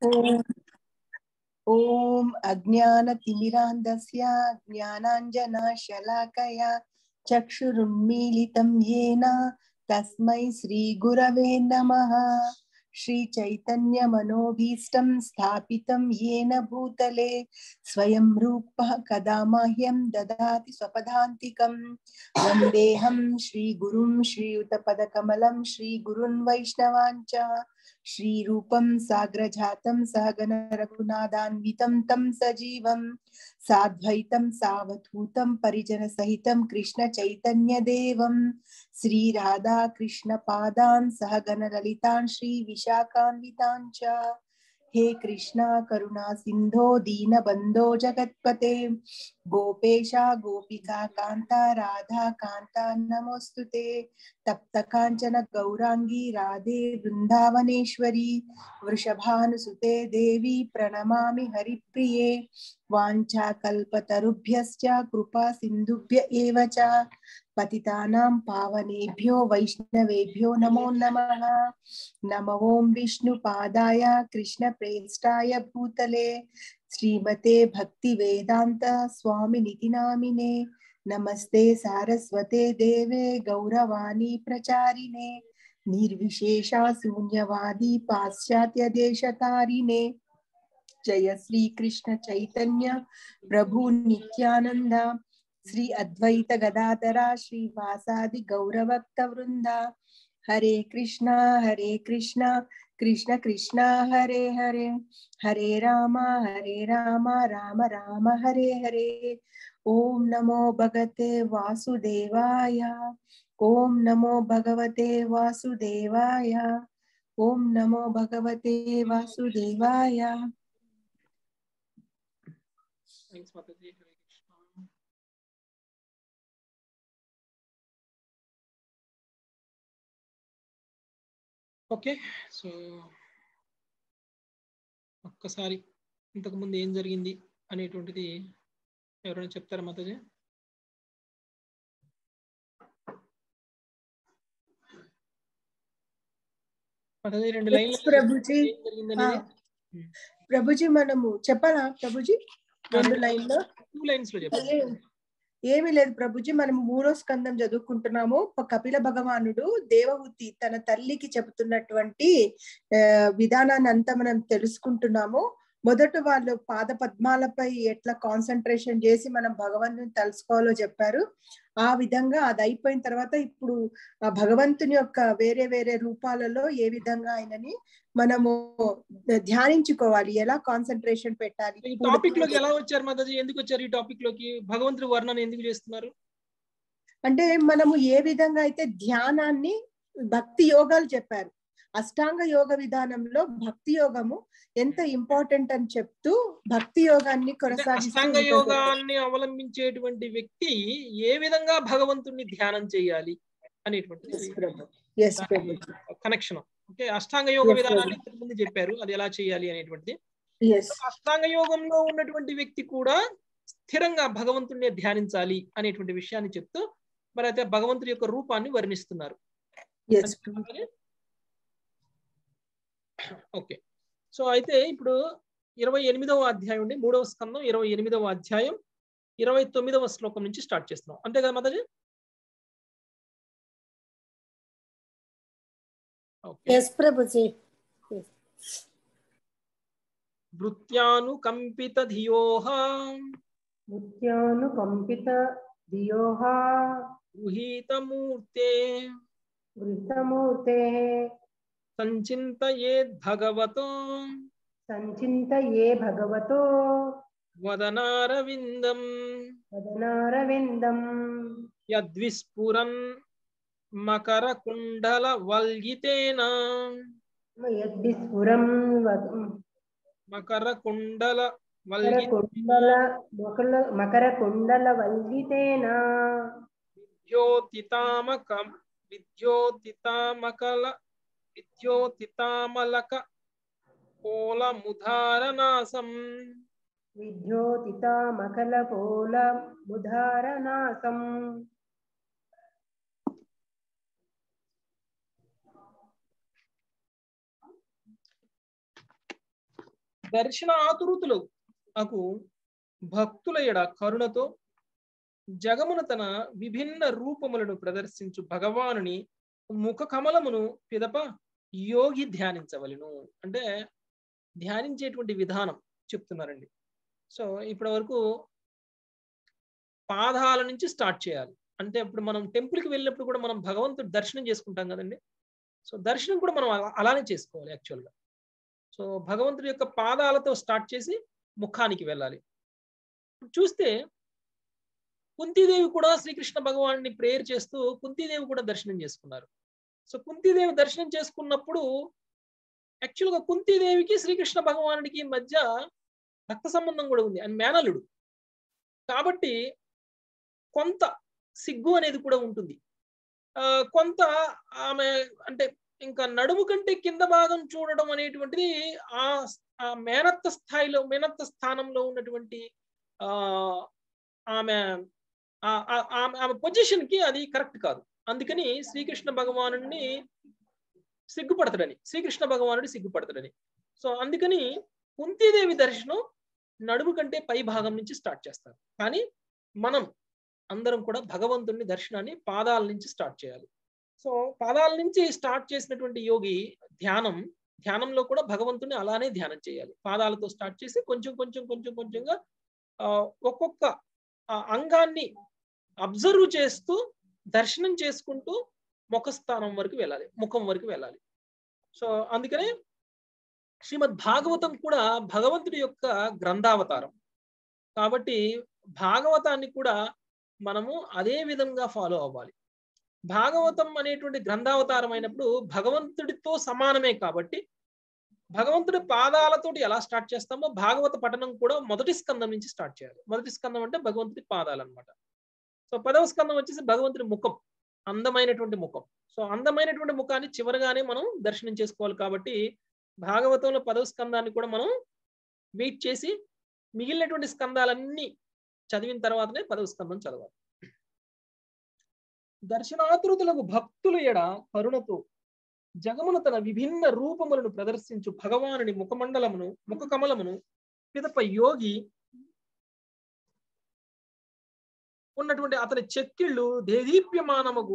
ओम ओम अज्ञानतिमिरान्धस्य ज्ञानाञ्जनशलाकया चक्षुरुन्मीलितं येन तस्मै श्रीगुरवे नमः। श्रीचैतन्यमनोभीष्टं स्थापितं येन भूतले स्वयं रूपः कदा मह्यं ददाति स्वपदान्तिकं। वन्देऽहं श्रीगुरुं श्रीयुतपदकमलं श्रीगुरुन् वैष्णवाञ्च श्रीरूपं साग्रजातं सहगण रघुनाथान्वितं तं सजीवं साद्वैतं सावधूतं परिजन सहितं कृष्ण चैतन्य देवं श्रीराधा कृष्ण पादान् सहगण ललितान् श्री विशाखान्वितान् च। हे कृष्णा करुणा सिंधो दीनबंधो जगत्पते गोपेशा गोपिका कांता राधा कांता नमोस्तुते। तप्त कांचन गौरांगी राधे वृंदावनेश्वरी वृषभानुसुते देवी प्रणमामि हरिप्रिये। वाञ्छाकल्पतरुभ्यश्च कृपा सिन्धुभ्य एव च पतितानां पावनेभ्यो वैष्णवेभ्यो नमो नमः। नमो ओं विष्णुपादाय कृष्णप्रेष्ठाय भूतले श्रीमते भक्तिवेदान्त स्वामिनिति नामिने। नमस्ते सारस्वते देवे गौरवाणी प्रचारिणे निर्विशेषा शून्यवादी पाश्चात्य देशतारिणे। जय श्री कृष्ण चैतन्य प्रभु नित्यानंद श्री अद्वैत गदाधरा श्रीवासादि गौरभक्त वृंदा। हरे कृष्णा कृष्ण कृष्णा हरे हरे हरे राम राम राम हरे हरे। ओम नमो भगवते वासुदेवाय ओम नमो भगवते वासुदेवाय ओम नमो भगवते वासुदेवाय। Thanks, Mataji. Hare Krishna. Okay, so ఒక్కసారి ఇంతకుముందు ఏం జరిగింది అనేటువంటిది ఎవరైనా చెప్తారా మాతాజీ? మాతాజీ 2 లైన్లు ప్రభుజీ ఏం జరిగిందనేది ప్రభుజీ మనము చెప్పాలా ప్రభుజీ? 2 లైన్లో 2 లైన్స్ లో చెప్పండి. ఏమీ లేదు ప్రభుజీ, మనం 3వ స్కందం చదువుకుంటున్నాము. కపిల భగవానుడు దేవహూతి తన తల్లికి చెబుతున్నటువంటి విధానాన్ని అంతా మనం తెలుసుకుంటున్నాము. మొదట వాళ్ళు పాద పద్మాలపై ఎట్లా కాన్సన్ట్రేషన్ చేసి మనం భగవంతుని తెలుసుకోవాలో చెప్పారు. ఆ విధంగా అది అయిపోయిన తర్వాత ఇప్పుడు భగవంతుని యొక్క వేరే వేరే రూపాలలో ఏ విధంగా ఆయనని మనము ధ్యానించుకోవాలి, ఎలా కాన్సన్ట్రేషన్ పెట్టాలి. ఈ టాపిక్ లోకి ఎలా వచ్చారు మాతాజీ? ఎందుకు వచ్చారు ఈ టాపిక్ లోకి? భగవంతుడి వర్ణన ఎందుకు చేస్తున్నారు? అంటే మనము ఏ విధంగా అయితే ధ్యానాన్ని భక్తి యోగాలు చెప్పారు, అష్టాంగ యోగ విధానంలో భక్తి యోగము ఎంత ఇంపార్టెంట్ అని చెప్తూ భక్తి యోగాన్ని కొనసాగిస్తూ అష్టాంగ యోగాన్ని అవలంబించేటువంటి వ్యక్తి ఏ విధంగా భగవంతుడిని ధ్యానం చేయాలి అనేటువంటిది కనెక్షన్. ఓకే, అష్టాంగ యోగ విధానాన్ని ఇంతకుముందు చెప్పారు, అది ఎలా చేయాలి అనేటువంటిది. అష్టాంగ యోగంలో ఉన్నటువంటి వ్యక్తి కూడా స్థిరంగా భగవంతుడిని ధ్యానించాలి అనేటువంటి విషయాన్ని చెప్తూ మరి అయితే భగవంతుడి యొక్క రూపాన్ని వర్ణిస్తున్నారు. ఓకే, సో అయితే ఇప్పుడు 28వ అధ్యాయం అండి, 3వ స్కందం 28వ అధ్యాయం 29వ శ్లోకం నుంచి స్టార్ట్ చేస్తున్నాం. అంతే కదా మాతాజీ? వృత్యానుకంపిత ధియోః గృహీతమూర్తే సంచింతయేద్భగవతో వదనారవిందం యద్విస్ఫురన్ మకరకుండలవల్గితేన విద్యోతితామలక పోలముదారనాసం దర్శన ఆతురుతులకు భక్తుల ఎడ కరుణతో జగమున తన విభిన్న రూపములను ప్రదర్శించు భగవానుని ముఖ కమలమును పిదప యోగి ధ్యానించవలను. అంటే ధ్యానించేటువంటి విధానం చెప్తున్నారండి. సో ఇప్పటి వరకు పాదాల నుంచి స్టార్ట్ చేయాలి. అంటే ఇప్పుడు మనం టెంపుల్కి వెళ్ళినప్పుడు కూడా మనం భగవంతుడి దర్శనం చేసుకుంటాం కదండి. సో దర్శనం కూడా మనం అలానే చేసుకోవాలి యాక్చువల్గా. సో భగవంతుడి యొక్క పాదాలతో స్టార్ట్ చేసి ముఖానికి వెళ్ళాలి. చూస్తే కుంతీదేవి కూడా శ్రీకృష్ణ భగవాన్ని ప్రేయర్ చేస్తూ కుంతీదేవి కూడా దర్శనం చేసుకున్నారు. సో కుంతీదేవి దర్శనం చేసుకున్నప్పుడు యాక్చువల్గా కుంతీదేవికి శ్రీకృష్ణ భగవానుడికి మధ్య రక్త సంబంధం కూడా ఉంది. ఆయన మేనల్లుడు కాబట్టి కొంత సిగ్గు అనేది కూడా ఉంటుంది. కొంత ఆమె అంటే ఇంకా నడుము కంటే కింద భాగం చూడడం అనేటువంటిది ఆ మేనత్త స్థాయిలో మేనత్త స్థానంలో ఉన్నటువంటి ఆమె ఆమె పొజిషన్ కి అది కరెక్ట్ కాదు. అందుకని శ్రీకృష్ణ భగవానుడిని శ్రీకృష్ణ భగవానుడి సిగ్గుపడతాడని. సో అందుకని కుంతీదేవి దర్శనం నడుము కంటే పై భాగం నుంచి స్టార్ట్ చేస్తారు. కానీ మనం అందరం కూడా భగవంతుని దర్శనాన్ని పాదాల నుంచి స్టార్ట్ చేయాలి. సో పాదాల నుంచి స్టార్ట్ చేసినటువంటి యోగి ధ్యానంలో కూడా భగవంతుని అలానే ధ్యానం చేయాలి. పాదాలతో స్టార్ట్ చేసి కొంచెంగా ఒక్కొక్క అంగాన్ని అబ్జర్వ్ చేస్తూ దర్శనం చేసుకుంటూ ముఖం వరకు వెళ్ళాలి. సో అందుకనే శ్రీమద్ భాగవతం కూడా భగవంతుడి యొక్క గ్రంథావతారం కాబట్టి భాగవతాన్ని కూడా మనము అదే విధంగా ఫాలో అవ్వాలి. భాగవతం అనేటువంటి గ్రంథావతారం అయినప్పుడు భగవంతుడితో సమానమే కాబట్టి భగవంతుడి పాదాలతోటి ఎలా స్టార్ట్ చేస్తామో భాగవత పఠనం కూడా మొదటి స్కందం నుంచి స్టార్ట్ చేయాలి. మొదటి స్కందం అంటే భగవంతుడి పాదాలు అనమాట. సో 10వ స్కందం వచ్చేసి భగవంతుడి ముఖం, అందమైనటువంటి ముఖం. సో అందమైనటువంటి ముఖాన్ని చివరిగానే మనం దర్శనం చేసుకోవాలి. కాబట్టి భాగవతంలో 10వ స్కందాన్ని కూడా మనం వెయిట్ చేసి మిగిలినటువంటి స్కందాలన్నీ చదివిన తర్వాతనే 10వ స్కందం చదవాలి. దర్శనాతృతులకు భక్తుల ఎడ కరుణతో జగమున తన విభిన్న రూపములను ప్రదర్శించు భగవానుని ముఖ కమలమును పిదప యోగి ఉన్నటువంటి అతని చెక్కిళ్ళు దేదీప్యమానముగు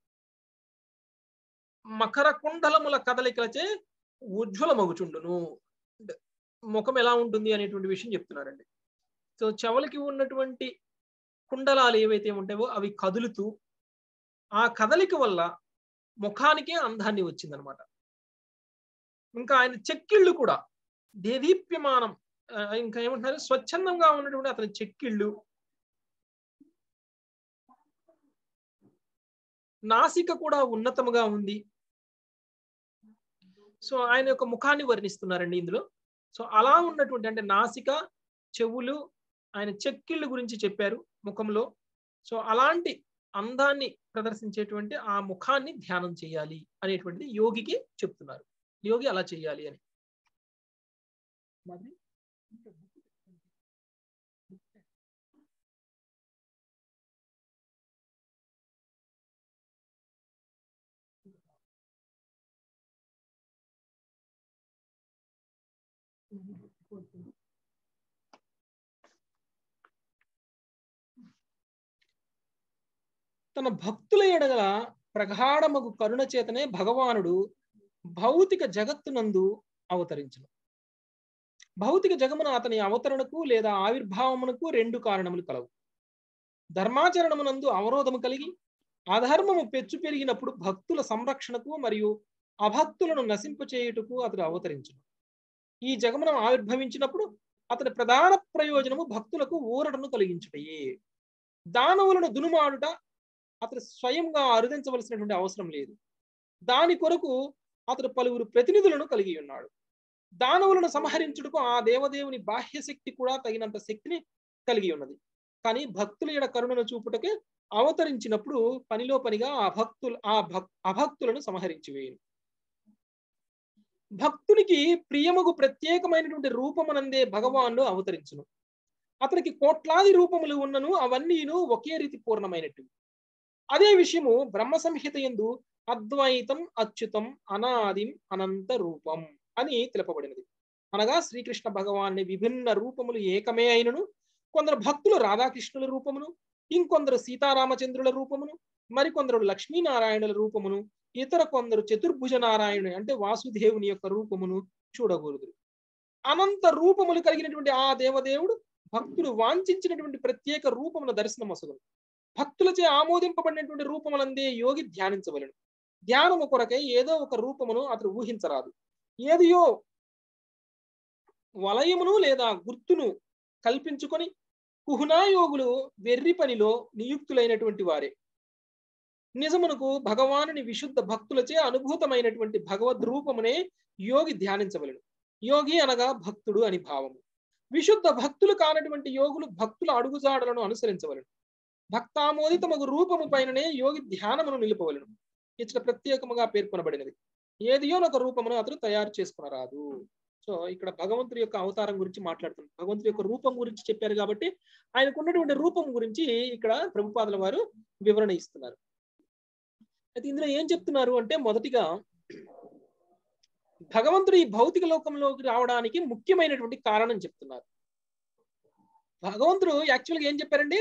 మకర కుండలముల కదలికలచే ఉజ్వలమగుచుండును. ముఖం ఎలా ఉంటుంది అనేటువంటి విషయం చెప్తున్నారండి. సో చెవులకి ఉన్నటువంటి కుండలాలు ఏవైతే ఉంటాయో అవి కదులుతూ ఆ కదలిక వల్ల ముఖానికే అందాన్ని వచ్చిందనమాట. ఇంకా ఆయన చెక్కిళ్ళు కూడా దేదీప్యమానం, ఇంకా ఏమంటున్నారు, స్వచ్ఛందంగా ఉన్నటువంటి అతని చెక్కిళ్ళు, నాసిక కూడా ఉన్నతముగా ఉంది. సో ఆయన యొక్క ముఖాన్ని వర్ణిస్తున్నారండి ఇందులో. సో అలా ఉన్నటువంటి అంటే నాసిక, చెవులు, ఆయన చెక్కిళ్ళు గురించి చెప్పారు ముఖంలో. సో అలాంటి అందాన్ని ప్రదర్శించేటువంటి ఆ ముఖాన్ని ధ్యానం చేయాలి అనేటువంటిది యోగికి చెప్తున్నారు. యోగి అలా చేయాలి అని. తన భక్తుల ఎడగల ప్రగాఢమగు కరుణ చేతనే భగవానుడు భౌతిక జగత్తునందు అవతరించును. భౌతిక జగమున అతని అవతరణకు లేదా ఆవిర్భావమునకు 2 కారణములు కలవు. ధర్మాచరణమునందు అవరోధము కలిగి అధర్మము పెచ్చు పెరిగినప్పుడు భక్తుల సంరక్షణకు మరియు అభక్తులను నశింపచేయుటకు అతడు అవతరించును. ఈ జగమున ఆవిర్భవించినప్పుడు అతని ప్రధాన ప్రయోజనము భక్తులకు ఊరటను కలిగించుటయే. దానవులను దునుమాడుట అతడు స్వయంగా అరుదించవలసినటువంటి అవసరం లేదు. దాని కొరకు అతడు పలువురు ప్రతినిధులను కలిగి ఉన్నాడు. దానవులను సంహరించుటకు ఆ దేవదేవుని బాహ్య శక్తి కూడా తగినంత శక్తిని కలిగి ఉన్నది. కానీ భక్తుల ఎడ కరుణను చూపుటకే అవతరించినప్పుడు పనిలో పనిగా అభక్తులను సంహరించి వేయను. భక్తునికి ప్రియముగు ప్రత్యేకమైనటువంటి రూపమునందే భగవానుడు అవతరించును. అతనికి కోట్లాది రూపములు ఉన్నను అవన్నీను ఒకే రీతి పూర్ణమైనట్టు. అదే విషయము బ్రహ్మ సంహిత యందు అద్వైతం అచ్యుతం అనాదిం అనంత రూపం అని తెలుపబడినది. అనగా శ్రీకృష్ణ భగవాన్ని విభిన్న రూపములు ఏకమే అయినను, కొందరు భక్తులు రాధాకృష్ణుల రూపమును, ఇంకొందరు సీతారామచంద్రుల రూపమును, మరికొందరు లక్ష్మీనారాయణుల రూపమును, ఇతర కొందరు చతుర్భుజ నారాయణుని అంటే వాసుదేవుని యొక్క రూపమును చూడకూడదు. అనంత రూపములు కలిగినటువంటి ఆ దేవదేవుడు భక్తులు వాంఛించినటువంటి ప్రత్యేక రూపముల దర్శనం అసలు భక్తులచే ఆమోదింపబడినటువంటి రూపములందే యోగి ధ్యానించవలను. ధ్యానము కొరకై ఏదో ఒక రూపమును అతడు ఊహించరాదు. ఏదియో వలయమును లేదా గుర్తును కల్పించుకొని కుహునాయోగులు వెర్రి పనిలో నియుక్తులైనటువంటి వారే. నిజమునకు భగవానుని విశుద్ధ భక్తులచే అనుభూతమైనటువంటి భగవద్ రూపమునే యోగి ధ్యానించవలను. యోగి అనగా భక్తుడు అని భావము. విశుద్ధ భక్తులు కానటువంటి యోగులు భక్తుల అడుగుజాడలను అనుసరించవలను. భక్తామోదితమగు రూపము పైననే యోగి ధ్యానమును నిలుపవలను. ఇచ్చట ప్రత్యేకముగా పేర్కొనబడినది. ఏదియో ఒక రూపమును అతను తయారు చేసుకునరాదు. సో ఇక్కడ భగవంతుడి యొక్క అవతారం గురించి మాట్లాడుతున్నారు. భగవంతుడి యొక్క రూపం గురించి చెప్పారు కాబట్టి ఆయనకు ఉన్నటువంటి రూపం గురించి ఇక్కడ ప్రభుపాదుల వారు వివరణ ఇస్తున్నారు. అయితే ఇందులో ఏం చెప్తున్నారు అంటే, మొదటిగా భగవంతుడు ఈ భౌతిక లోకంలోకి రావడానికి ముఖ్యమైనటువంటి కారణం చెప్తున్నారు. భగవంతుడు యాక్చువల్గా ఏం చెప్పారండి,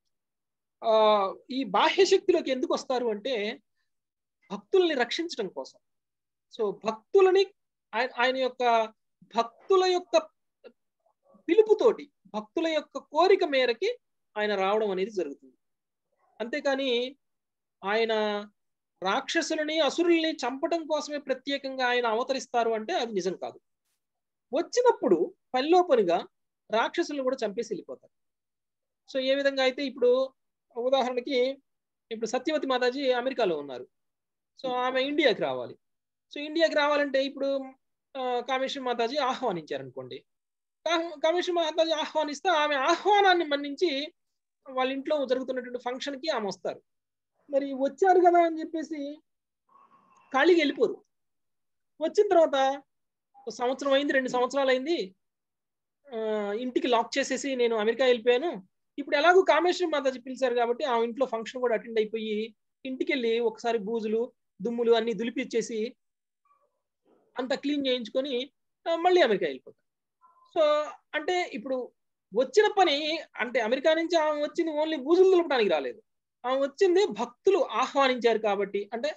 ఈ బాహ్య శక్తిలోకి ఎందుకు వస్తారు అంటే భక్తుల్ని రక్షించడం కోసం. సో భక్తులని ఆయన యొక్క భక్తుల యొక్క పిలుపుతోటి, భక్తుల యొక్క కోరిక మేరకి ఆయన రావడం అనేది జరుగుతుంది. అంతేకాని ఆయన రాక్షసులని అసురుల్ని చంపడం కోసమే ప్రత్యేకంగా ఆయన అవతరిస్తారు అంటే అది నిజం కాదు. వచ్చినప్పుడు పనిలో పనిగా రాక్షసులను కూడా చంపేసి వెళ్ళిపోతారు. సో ఏ విధంగా అయితే ఇప్పుడు ఉదాహరణకి ఇప్పుడు సత్యవతి మాతాజీ అమెరికాలో ఉన్నారు. సో ఆమె ఇండియాకి రావాలి. సో ఇండియాకి రావాలంటే ఇప్పుడు కామేశ్వరి మాతాజీ ఆహ్వానించారనుకోండి. కామేశ్వరి మాతాజీ ఆహ్వానిస్తే ఆమె ఆహ్వానాన్ని మన్నించి వాళ్ళ ఇంట్లో జరుగుతున్నటువంటి ఫంక్షన్కి ఆమె వస్తారు. మరి వచ్చారు కదా అని చెప్పేసి ఖాళీగా వెళ్ళిపోరు. వచ్చిన తర్వాత సంవత్సరం అయింది, 2 సంవత్సరాలు అయింది, ఇంటికి లాక్ చేసేసి నేను అమెరికా వెళ్ళిపోయాను. ఇప్పుడు ఎలాగో కామేశ్వరి మాతాజీ పిలిచారు కాబట్టి ఆ ఇంట్లో ఫంక్షన్ కూడా అటెండ్ అయిపోయి ఇంటికి వెళ్ళి ఒకసారి బూజులు దుమ్ములు అన్ని దులిపిచ్చేసి అంత క్లీన్ చేయించుకొని మళ్ళీ అమెరికా వెళ్ళిపోతారు. సో అంటే ఇప్పుడు వచ్చిన పని అంటే అమెరికా నుంచి ఆమె వచ్చింది ఓన్లీ బూజులు దులపడానికి రాలేదు. ఆమె వచ్చింది భక్తులు ఆహ్వానించారు కాబట్టి, అంటే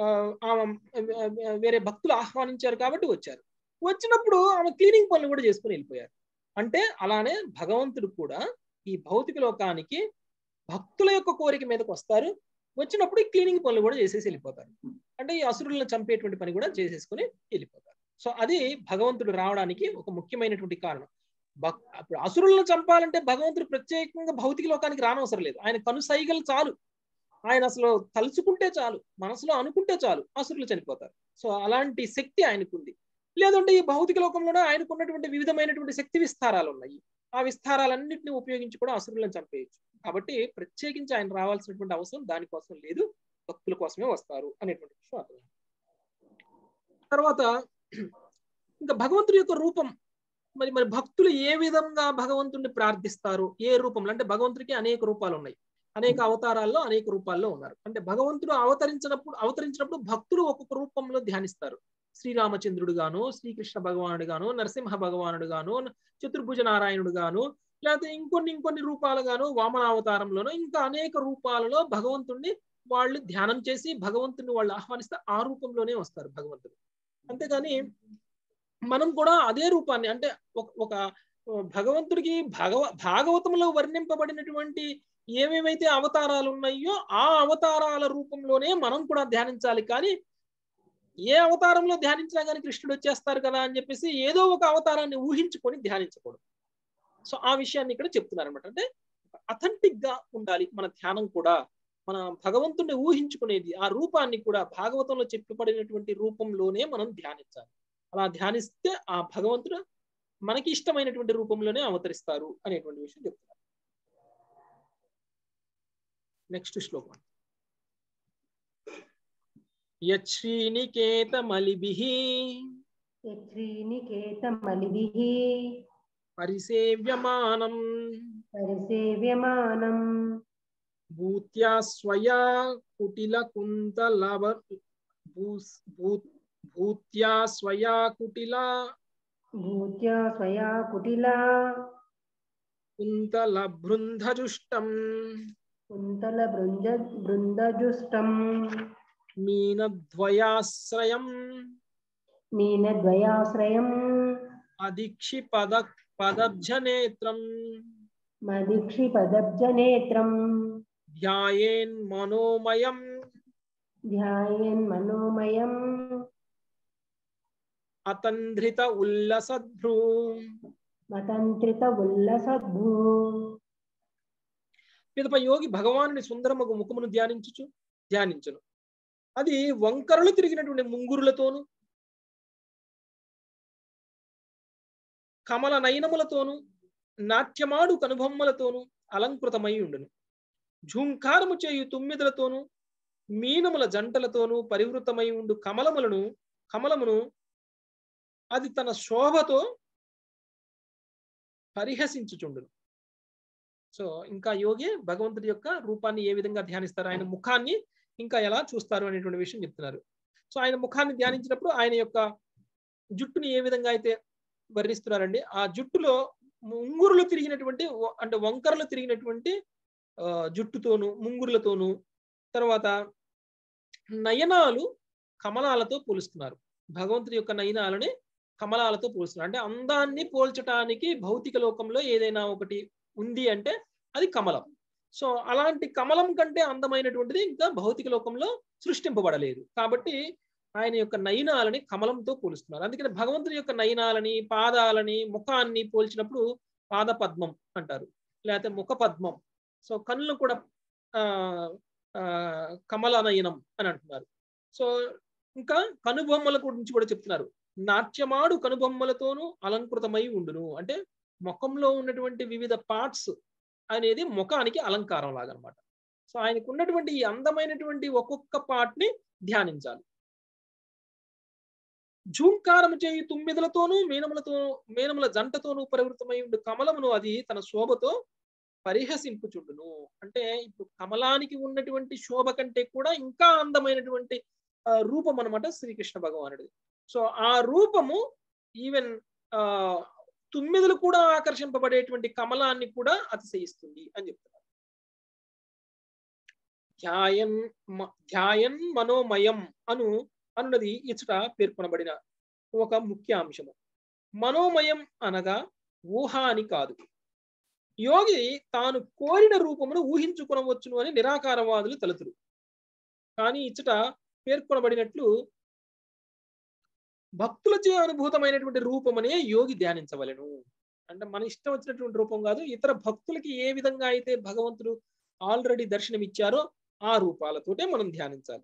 వేరే భక్తులు ఆహ్వానించారు కాబట్టి వచ్చారు. వచ్చినప్పుడు ఆమె క్లీనింగ్ పనులు కూడా చేసుకుని వెళ్ళిపోయారు. అంటే అలానే భగవంతుడు కూడా ఈ భౌతిక లోకానికి భక్తుల యొక్క కోరిక మీదకి వస్తారు. వచ్చినప్పుడు ఈ క్లీనింగ్ పనులు కూడా చేసేసి వెళ్ళిపోతారు. అంటే ఈ అసురులను చంపేటువంటి పని కూడా చేసేసుకుని వెళ్ళిపోతారు. సో అది భగవంతుడు రావడానికి ఒక ముఖ్యమైనటువంటి కారణం. అప్పుడు అసురులను చంపాలంటే భగవంతుడు ప్రత్యేకంగా భౌతిక లోకానికి రానవసరం లేదు. ఆయన కనుసైగలు చాలు, ఆయన అసలు తలుచుకుంటే చాలు, మనసులో అనుకుంటే చాలు, అసురులు చనిపోతారు. సో అలాంటి శక్తి ఆయనకుంది. లేదంటే ఈ భౌతిక లోకంలోనే ఆయనకు ఉన్నటువంటి వివిధమైనటువంటి శక్తి విస్తారాలు ఉన్నాయి. ఆ విస్తారాలన్నింటినీ ఉపయోగించి కూడా అసురులను చంపేయచ్చు. కాబట్టి ప్రత్యేకించి ఆయన రావాల్సినటువంటి అవసరం దానికోసం లేదు, భక్తుల కోసమే వస్తారు అనేటువంటి విషయం అర్థం. తర్వాత ఇంకా భగవంతుడి యొక్క రూపం, మరి భక్తులు ఏ విధంగా భగవంతుడిని ప్రార్థిస్తారు, ఏ రూపంలో అంటే భగవంతుడికి అనేక రూపాలు ఉన్నాయి, అనేక అవతారాల్లో అనేక రూపాల్లో ఉన్నారు. అంటే భగవంతుడు అవతరించినప్పుడు భక్తులు ఒక్కొక్క రూపంలో ధ్యానిస్తారు. శ్రీరామచంద్రుడు గాను, శ్రీకృష్ణ భగవానుడు గాను, నరసింహ భగవానుడు గాను, చతుర్భుజ నారాయణుడు గాను, లేకపోతే ఇంకొన్ని రూపాలు గాను, వామన అవతారంలోనూ ఇంకా అనేక రూపాలలో భగవంతుడిని వాళ్ళు ధ్యానం చేసి భగవంతుడిని వాళ్ళు ఆహ్వానిస్తే ఆ రూపంలోనే వస్తారు భగవంతుడు. అంతేగాని మనం కూడా అదే రూపాన్ని అంటే ఒక భగవంతుడికి భాగవతంలో వర్ణింపబడినటువంటి ఏమేమైతే అవతారాలు ఉన్నాయో ఆ అవతారాల రూపంలోనే మనం కూడా ధ్యానించాలి. కానీ ఏ అవతారంలో ధ్యానించినా కానీ కృష్ణుడు వచ్చేస్తారు కదా అని చెప్పేసి ఏదో ఒక అవతారాన్ని ఊహించుకొని ధ్యానించకూడదు. సో ఆ విషయాన్ని ఇక్కడ చెప్తున్నారు అనమాట. అంటే అథెంటిక్ గా ఉండాలి మన ధ్యానం కూడా. మన భగవంతుడిని ఊహించుకునేది ఆ రూపాన్ని కూడా భాగవతంలో చెప్పబడినటువంటి రూపంలోనే మనం ధ్యానించాలి. అలా ధ్యానిస్తే ఆ భగవంతుడు మనకి ఇష్టమైనటువంటి రూపంలోనే అవతరిస్తారు అనేటువంటి విషయం చెప్తున్నారు. నెక్స్ట్ శ్లోకం. యశ్రీనికేతమలిభిః పరిసేవ్యమానం భూత్యా స్వయా కుటిల भूत्या स्वया कुटिला कुन्तल बृन्धजुष्टं कुन्तल बृन्दजुष्टम् मीनद्वयाश्रयम् मीनद्वयाश्रयम् पदब्जनेत्रम् मदीक्षिपदब्जनेत्रम् ध्यायेन्मनोमयम् ध्यायेन्मनोमयम् अतन्ध्रित उल्लसद्भ्रू మతంత్రిత ఉల్లసద్భూ. పిదప యోగి భగవానుని సుందరమగు ముఖమును ధ్యానించును. అది వంకరలు తిరిగినటువంటి ముంగురులతోను కమల నయనములతోను నాట్యమాడు కనుబొమ్మలతోను అలంకృతమై ఉండును. ఝుంకారము చేయు తుమ్మిదలతోను మీనముల జంటలతోను పరివృతమై ఉండు కమలమును అది తన శోభతో పరిహసించుచుండును. సో ఇంకా యోగి భగవంతుడి యొక్క రూపాన్ని ఏ విధంగా ధ్యానిస్తారు, ఆయన ముఖాన్ని ఇంకా ఎలా చూస్తారు అనేటువంటి విషయం చెప్తున్నారు. సో ఆయన ముఖాన్ని ధ్యానించినప్పుడు ఆయన యొక్క జుట్టుని ఏ విధంగా అయితే వర్ణిస్తున్నారండి, ఆ జుట్టులో ముంగురులు తిరిగినటువంటి అంటే వంకరలు తిరిగినటువంటి జుట్టుతోను ముంగురులతోను, తర్వాత నయనాలు కమలాలతో పోలుస్తున్నారు. భగవంతుడి యొక్క నయనాలని కమలాలతో పోలుస్తున్నారు. అంటే అందాన్ని పోల్చడానికి భౌతిక లోకంలో ఏదైనా ఒకటి ఉంది అంటే అది కమలం. సో అలాంటి కమలం కంటే అందమైనటువంటిది ఇంకా భౌతిక లోకంలో సృష్టింపబడలేదు. కాబట్టి ఆయన యొక్క నయనాలని కమలంతో పోలుస్తున్నారు. అందుకని భగవంతుని యొక్క నయనాలని, పాదాలని, ముఖాన్ని పోల్చినప్పుడు పాద పద్మం అంటారు, లేకపోతే ముఖ పద్మం. సో కళ్ళు కూడా కమల నయనం అని అంటున్నారు. సో ఇంకా కనుబొమ్మల గురించి కూడా చెప్తున్నారు. నాట్యమాడు కనుబొమ్మలతోనూ అలంకృతమై ఉండును. అంటే ముఖంలో ఉన్నటువంటి వివిధ పార్ట్స్ అనేది ముఖానికి అలంకారం లాగా అనమాట. సో ఆయనకు ఉన్నటువంటి ఈ అందమైనటువంటి ఒక్కొక్క పార్ట్ ధ్యానించాలి. ఝూంకారము చేయి తుమ్మిదలతోనూ మేనముల జంటతోనూ పరివృతమై ఉండు కమలమును అది తన శోభతో పరిహసింపుచుండును. అంటే ఇప్పుడు కమలానికి ఉన్నటువంటి శోభ కంటే కూడా ఇంకా అందమైనటువంటి రూపం అనమాట శ్రీకృష్ణ భగవానుడిది. సో ఆ రూపము ఈవెన్ తుమ్మిదలు కూడా ఆకర్షింపబడేటువంటి కమలాన్ని కూడా అతిశయిస్తుంది అని చెప్తున్నారు. ధ్యాయన్ మనోమయం అనున్నది ఇచ్చట పేర్కొనబడిన ఒక ముఖ్య అంశము. మనోమయం అనగా ఊహ అని కాదు. యోగి తాను కోరిన రూపమును ఊహించుకొనవచ్చును అని నిరాకారవాదులు తలతురు. కానీ ఇచ్చట పేర్కొనబడినట్లు భక్తులచే అనుభూతమైనటువంటి రూపమనే యోగి ధ్యానించవలెను. అంటే మన ఇష్టం వచ్చినటువంటి రూపం కాదు, ఇతర భక్తులకి ఏ విధంగా అయితే భగవంతుడు ఆల్రెడీ దర్శనం ఇచ్చారో ఆ రూపాలతోటే మనం ధ్యానించాలి.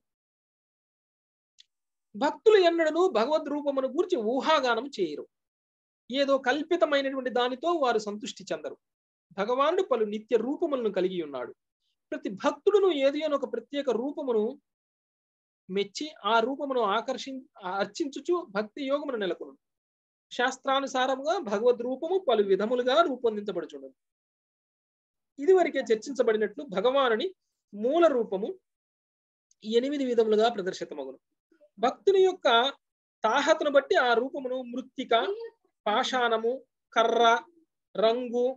భక్తులు ఎన్నడను భగవద్ రూపమును గూర్చి ఊహాగానం చేయరు. ఏదో కల్పితమైనటువంటి దానితో వారు సంతృష్టి చెందరు. భగవానుడు పలు నిత్య రూపములను కలిగి ఉన్నాడు. ప్రతి భక్తుడును ఏదైనా ఒక ప్రత్యేక రూపమును మెచ్చి ఆ రూపమును అర్చించుచు భక్తి యోగమును నెలకొను. శాస్త్రానుసారముగా భగవద్ రూపము పలు విధములుగా రూపొందించబడుచున్నది. ఇదివరకే చర్చించబడినట్లు భగవానుని మూల రూపము 8 విధములుగా ప్రదర్శితమగును. భక్తుని యొక్క తాహతను బట్టి ఆ రూపమును మృత్తిక, పాషాణము, కర్ర, రంగు,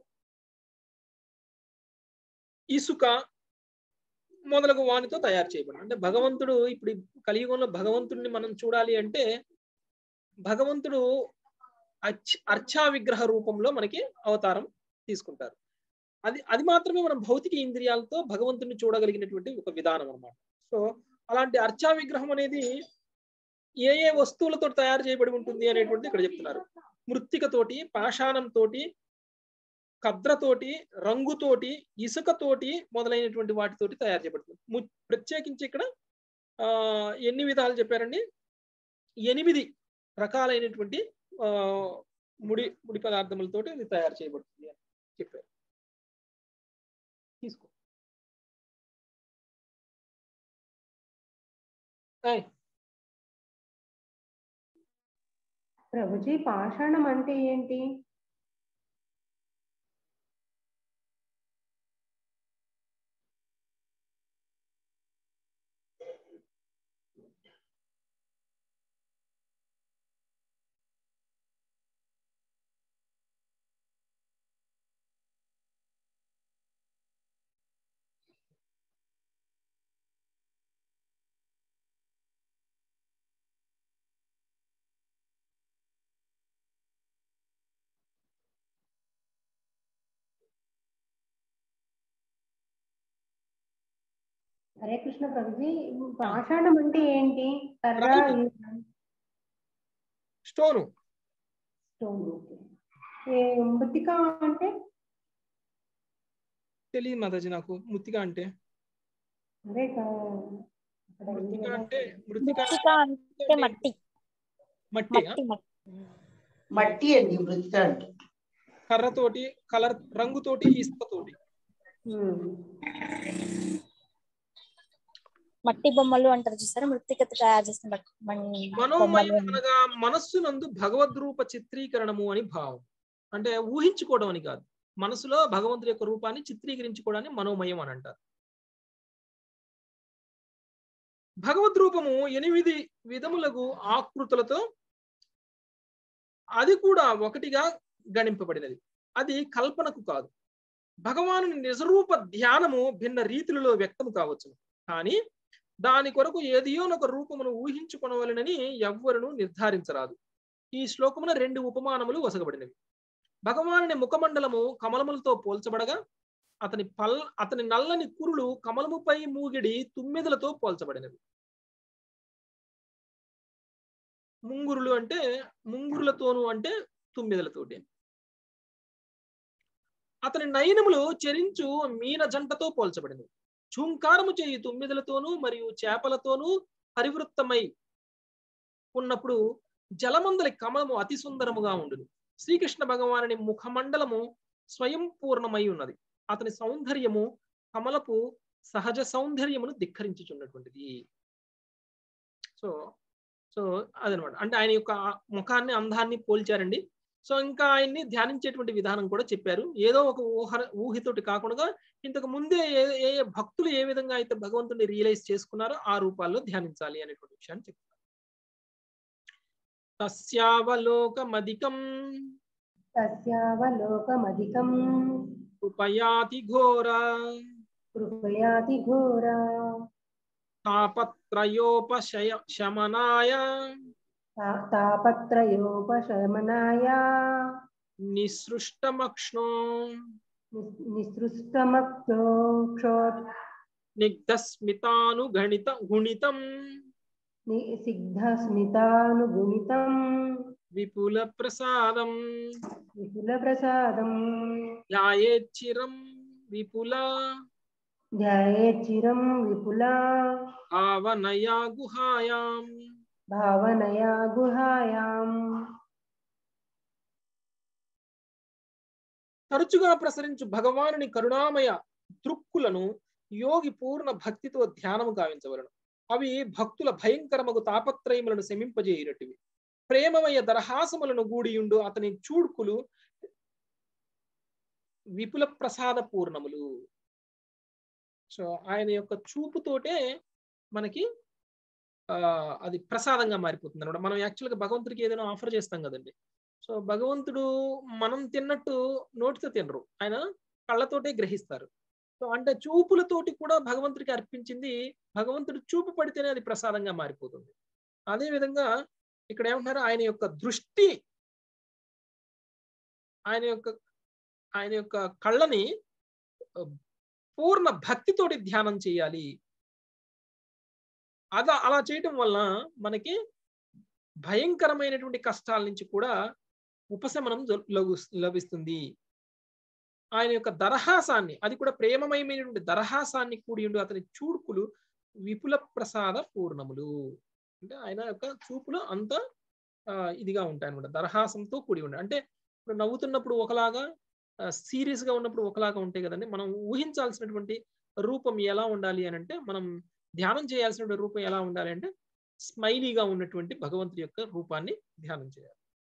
ఇసుక మొదలగు వానితో తయారు చేయబడి. అంటే భగవంతుడు ఇప్పుడు కలియుగంలో భగవంతుడిని మనం చూడాలి అంటే భగవంతుడు అర్చా విగ్రహ రూపంలో మనకి అవతారం తీసుకుంటారు. అది మాత్రమే మనం భౌతిక ఇంద్రియాలతో భగవంతుడిని చూడగలిగినటువంటి ఒక విధానం అన్నమాట. సో అలాంటి అర్చా విగ్రహం అనేది ఏ ఏ వస్తువులతో తయారు చేయబడి ఉంటుంది అనేటువంటి ఇక్కడ చెప్తున్నారు. మృత్తికతోటి, పాషాణంతోటి, కద్రతోటి, రంగుతోటి, ఇసుకతోటి మొదలైనటువంటి వాటితోటి తయారు చేయబడుతుంది. ప్రత్యేకించి ఇక్కడ ఎన్ని విధాలు చెప్పారండి? 8 రకాలైనటువంటి ముడి పదార్థములతోటి ఇది తయారు చేయబడుతుంది అని చెప్పారు. తీసుకో. ప్రభుజీ, పాషాణం అంటే ఏంటి? హరే కృష్ణ ప్రభుజీ, పాషాణం అంటే ఏంటి? కర్ర, రాయి, స్టోను. స్టోన్. మృతిక అంటే తెలియదు మాతాజీ నాకు మృతిక అంటే. అదే అక్కడ ఉంది మృతిక కదా. అంటే మృతిక మృత్తిక అంటే మట్టి. మట్టి. మట్టి మట్టి మట్టి అండి మృతిక అంటే. కర్రతోటి, కలర్ రంగుతోటి, ఇసుకతోటి. మట్టి బొమ్మలు అంటారు చూసారా, మృత్తికతో తయారు చేసిన మనోమయం అనగా మనస్సునందు భగవద్రూప చిత్రీకరణము అని భావం. అంటే ఊహించుకోవడం అని కాదు, మనసులో భగవంతుడి యొక్క రూపాన్ని చిత్రీకరించుకోవడాన్ని మనోమయం అని అంటారు. భగవద్రూపము 8 విధములకు ఆకృతులతో అది కూడా ఒకటిగా గణింపబడినది. అది కల్పనకు కాదు. భగవానుని నిజరూప ధ్యానము భిన్న రీతులలో వ్యక్తం కావచ్చు, కానీ దాని కొరకు ఏదియోనొక రూపమును ఊహించుకొనవలెనని ఎవ్వరును నిర్ధారించరాదు. ఈ శ్లోకమున 2 ఉపమానములు వసగబడినవి. భగవానుని ముఖమండలము కమలములతో పోల్చబడగా అతని నల్లని కురులు కమలముపై మూగిడి తుమ్మెదలతో పోల్చబడినవి. ముంగురులు అంటే ముంగురులతోను అంటే తుమ్మెదలతోటి. అతని నయనములు చెరించు మీన జంటతో పోల్చబడినవి. ఝూంకారము చేయి తుమ్మెదలతోనూ మరియు చేపలతోనూ పరివృత్తమై ఉన్నప్పుడు జలమందలి కమలము అతి సుందరముగా ఉండును. శ్రీకృష్ణ భగవానుని ముఖమండలము స్వయం పూర్ణమై ఉన్నది. అతని సౌందర్యము కమలపు సహజ సౌందర్యమును ధిక్కరించుచున్నటువంటిది. సో సో అదనమాట. అంటే ఆయన యొక్క ముఖాన్ని, అందాన్ని పోల్చారండి. సో ఇంకా ఆయన్ని ధ్యానించేటువంటి విధానం కూడా చెప్పారు. ఏదో ఒక ఊహితోటి కాకుండా ఇంతకు ముందే ఏ భక్తులు ఏ విధంగా అయితే భగవంతుని రియలైజ్ చేసుకున్నారో ఆ రూపాల్లో ధ్యానించాలి అనేటువంటి విషయాన్ని చెప్తారు. తస్యావలోకమధికం కృపయాతి ఘోర తాపత్రయోపశమనాయ నిసృష్టమక్ష్ణో గుణితం విపుల ప్రసాదం ధ్యాయేచ్చిరం విపుల భావనయా గుహాయాం. తరచుగా ప్రసరించు భగవానుని కరుణామయ దృక్కులను యోగి పూర్ణ భక్తితో ధ్యానము గావించవలను. అవి భక్తుల భయంకరమగు తాపత్రయములను శమింపజేయునటివి. ప్రేమమయ దరహాసములను గూడియుండు అతని చూడ్కులు విపుల ప్రసాద పూర్ణములు. సో ఆయన యొక్క చూపుతోటే మనకి అది ప్రసాదంగా మారిపోతుంది అనమాట. మనం యాక్చువల్గా భగవంతుడికి ఏదైనా ఆఫర్ చేస్తాం కదండి. సో భగవంతుడు మనం తిన్నట్టు నోటితో తినరు, ఆయన కళ్ళతోటే గ్రహిస్తారు. సో అంటే చూపులతోటి కూడా భగవంతుడికి అర్పించింది భగవంతుడు చూపు పడితేనే అది ప్రసాదంగా మారిపోతుంది. అదే విధంగా ఇక్కడ ఏమంటారు, ఆయన యొక్క దృష్టి, ఆయన యొక్క కళ్ళని పూర్ణ భక్తితోటి ధ్యానం చేయాలి. అలా చేయటం వల్ల మనకి భయంకరమైనటువంటి కష్టాల నుంచి కూడా ఉపశమనం లభిస్తుంది. ఆయన యొక్క దరహాసాన్ని, అది కూడా ప్రేమమయమైనటువంటి దరహాసాన్ని కూడి అతని చూడ్కులు విపుల ప్రసాద పూర్ణములు. అంటే ఆయన యొక్క చూపులు అంత ఇదిగా ఉంటాయి అనమాట, దరహాసంతో కూడి ఉంటాయి. అంటే ఇప్పుడు నవ్వుతున్నప్పుడు ఒకలాగా, సీరియస్ గా ఉన్నప్పుడు ఒకలాగా ఉంటాయి కదండి. మనం ఊహించాల్సినటువంటి రూపం ఎలా ఉండాలి అని అంటే, మనం ధ్యానం చేయాల్సినటువంటి రూపం ఎలా ఉండాలి అంటే స్మైలీగా ఉన్నటువంటి భగవంతుడి యొక్క రూపాన్ని ధ్యానం చేయాలి.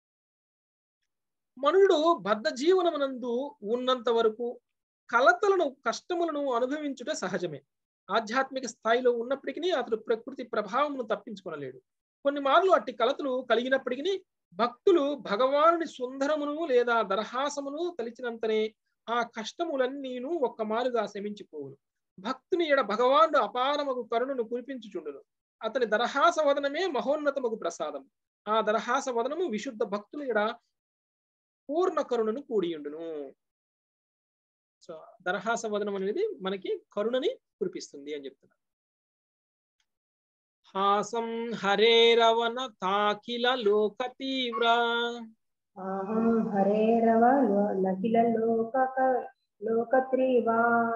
మనుడు బద్ధ జీవనమునందు ఉన్నంత వరకు కలతలను, కష్టములను అనుభవించుట సహజమే. ఆధ్యాత్మిక స్థాయిలో ఉన్నప్పటికీ అతడు ప్రకృతి ప్రభావమును తప్పించుకొనలేడు. కొన్ని మార్లు అట్టి కలతలు కలిగినప్పటికీ భక్తులు భగవానుని సుందరమును లేదా దరహాసమును తలిచినంతనే ఆ కష్టములన్నీను ఒక్కమారుగా శమించిపోవును. భక్తుని ఎడ భగవానుడు అపారమగు కరుణను కురిపించుచుండును. అతని దరహాస వదనమే మహోన్నతమగు ప్రసాదం. ఆ దరహాస వదనము విశుద్ధ భక్తుల ఎడ పూర్ణ కరుణను కూడియుండును. సో దరహాస వదనం అనేది మనకి కరుణని కురిపిస్తుంది అని చెప్తున్నారు. हासं हरेरवन ताकिल लोक तीव्र अहं हरेरव नकिल लोकत्रीवा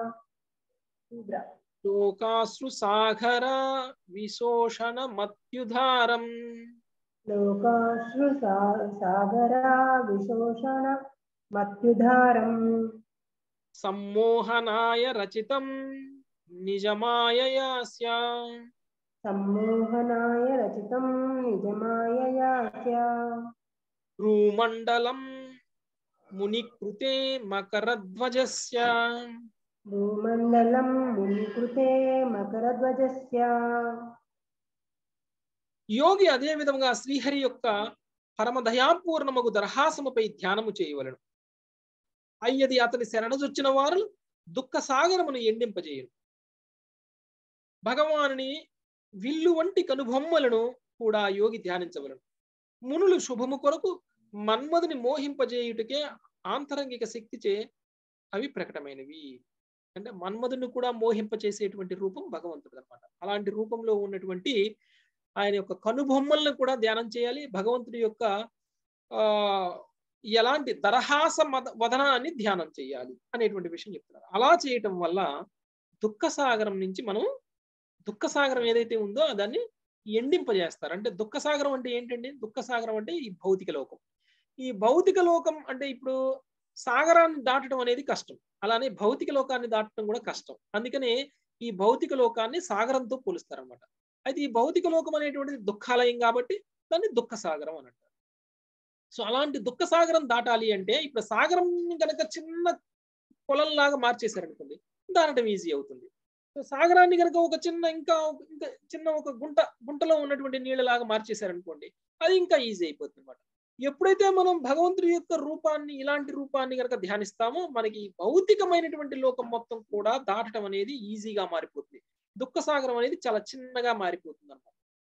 लोकाश्रु सागर विशोषण मत्युधारम् लोकाश्रु सागरा विशोषण मत्युधारम् सम्मोहनाय रचितं निजमाययास्य सम्मोहनाय रचितं निजमाययास्य भ्रूमण्डलं मुनिकृते मकरध्वजस्य भूमण्डलं मुनिकृते मकरध्वजस्य యోగి అదే విధంగా శ్రీహరి యొక్క పరమ దయాపూర్ణమగు దరహాసముపై ధ్యానము చేయవలెను. అయ్యది అతని శరణజొచ్చిన వారు దుఃఖ సాగరమును ఎండింపజేయను. భగవానుని విల్లు వంటి కనుబొమ్మలను కూడా యోగి ధ్యానించవలను. మునులు శుభము కొరకు మన్మధుని మోహింపజేయుటకే ఆంతరంగిక శక్తిచే అవి ప్రకటమైనవి. అంటే మన్మధుని కూడా మోహింపచేసేటువంటి రూపం భగవంతుడు అన్నమాట. అలాంటి రూపంలో ఉన్నటువంటి ఆయన యొక్క కనుబొమ్మలను కూడా ధ్యానం చేయాలి. భగవంతుడి యొక్క ఎలాంటి దరహాస వదనాన్ని ధ్యానం చేయాలి అనేటువంటి విషయం చెప్తున్నారు. అలా చేయటం వల్ల దుఃఖసాగరం నుంచి మనం దుఃఖసాగరం ఏదైతే ఉందో దాన్ని ఎండింపజేస్తారు. అంటే దుఃఖసాగరం అంటే ఏంటండి? దుఃఖసాగరం అంటే ఈ భౌతిక లోకం. ఈ భౌతిక లోకం అంటే ఇప్పుడు సాగరాన్ని దాటడం అనేది కష్టం, అలానే భౌతిక లోకాన్ని దాటడం కూడా కష్టం. అందుకనే ఈ భౌతిక లోకాన్ని సాగరంతో పోలుస్తారు అన్నమాట. అయితే ఈ భౌతిక లోకం అనేటువంటిది దుఃఖాలయం కాబట్టి దాన్ని దుఃఖసాగరం అని అంటారు. సో అలాంటి దుఃఖసాగరం దాటాలి అంటే ఇప్పుడు సాగరం కనుక చిన్న పొలంలాగా మార్చేశారనుకోండి, దాటడం ఈజీ అవుతుంది. సో సాగరాన్ని కనుక ఒక చిన్న ఇంకా చిన్న ఒక గుంటలో ఉన్నటువంటి నీళ్ళలాగా మార్చేశారనుకోండి, అది ఇంకా ఈజీ అయిపోతుంది అన్నమాట. ఎప్పుడైతే మనం భగవంతుడి యొక్క రూపాన్ని, ఇలాంటి రూపాన్ని కనుక ధ్యానిస్తామో మనకి భౌతికమైనటువంటి లోకం మొత్తం కూడా దాటడం అనేది ఈజీగా మారిపోతుంది. దుఃఖసాగరం అనేది చాలా చిన్నగా మారిపోతుంది అన్నమాట.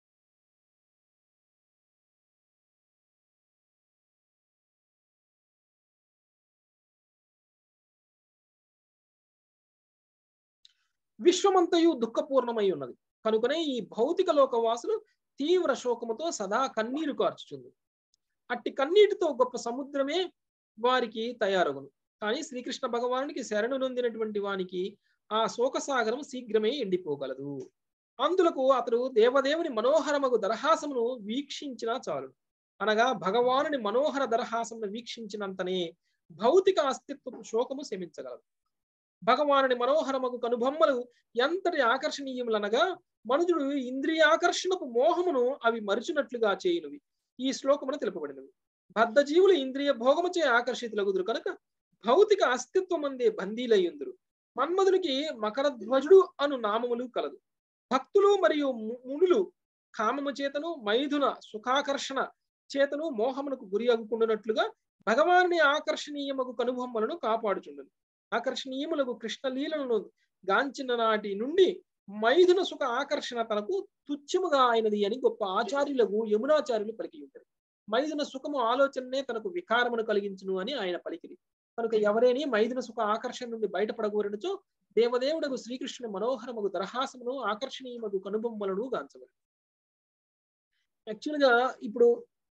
విశ్వమంతయు దుఃఖపూర్ణమై ఉన్నది కనుకనే ఈ భౌతిక లోకవాసులు తీవ్ర శోకముతో సదా కన్నీరు కార్చుచుంది. అట్టి కన్నీటితో గొప్ప సముద్రమే వారికి తయారగును. కానీ శ్రీకృష్ణ భగవానునికి శరణు నొందినటువంటి వానికి ఆ శోకసాగరం శీఘ్రమే ఎండిపోగలదు. అందులకు అతడు దేవదేవుని మనోహరమగు దరహాసమును వీక్షించినా చాలు. అనగా భగవానుని మనోహర దరహాసమును వీక్షించినంతనే భౌతిక అస్తిత్వపు శోకము శమించగలదు. భగవానుని మనోహరమగు కనుబొమ్మలు ఎంతటి ఆకర్షణీయములనగా మనుజుడు ఇంద్రియాకర్షణపు మోహమును అవి మరిచినట్లుగా చేయునువి ఈ శ్లోకమును తెలుపబడినవి. బద్ధజీవులు ఇంద్రియ భోగముచే ఆకర్షితులగుదురు కనుక భౌతిక అస్తిత్వమందే బందీలయ్యుందురు. మన్మధునికి మకరధ్వజుడు అను నామములు కలదు. భక్తులు మరియు మునులు కామము చేతను మైథున సుఖాకర్షణ చేతను మోహమునకు గురి అగుకుండునట్లుగా భగవానుని ఆకర్షణీయమగు కనుబొమ్మలను కాపాడుచుండును. ఆకర్షణీయములకు కృష్ణలీలను గాంచిన నాటి నుండి మైథున సుఖ ఆకర్షణ తనకు తుచ్చముగా అయినది అని గొప్ప ఆచార్యులకు యమునాచార్యులు పలికి ఉంటారు. మైథున సుఖము ఆలోచననే తనకు వికారమును కలిగించును అని ఆయన పలికిది. కనుక ఎవరేని మైథున సుఖ ఆకర్షణ నుండి బయటపడగోరనుచో దేవదేవుడకు శ్రీకృష్ణుని మనోహరమగు దరహాసమును ఆకర్షణీయమగు కనుబొమ్మలను గాంచవలెను. యాక్చువల్ గా ఇప్పుడు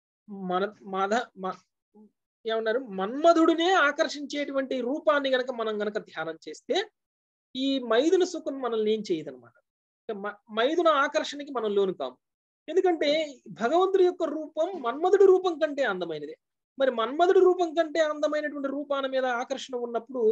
ఏమన్నారు, మన్మధుడినే ఆకర్షించేటువంటి రూపాన్ని మనం గనక ధ్యానం చేస్తే ఈ మైథున సుఖం మనల్ని ఏం చేయదనమాట. మైథున ఆకర్షణకి మనం లోను కాము. ఎందుకంటే భగవంతుడి యొక్క రూపం మన్మధుడి రూపం కంటే అందమైనది. మరి మన్మధుడి రూపం కంటే అందమైనటువంటి రూపాల మీద ఆకర్షణ ఉన్నప్పుడు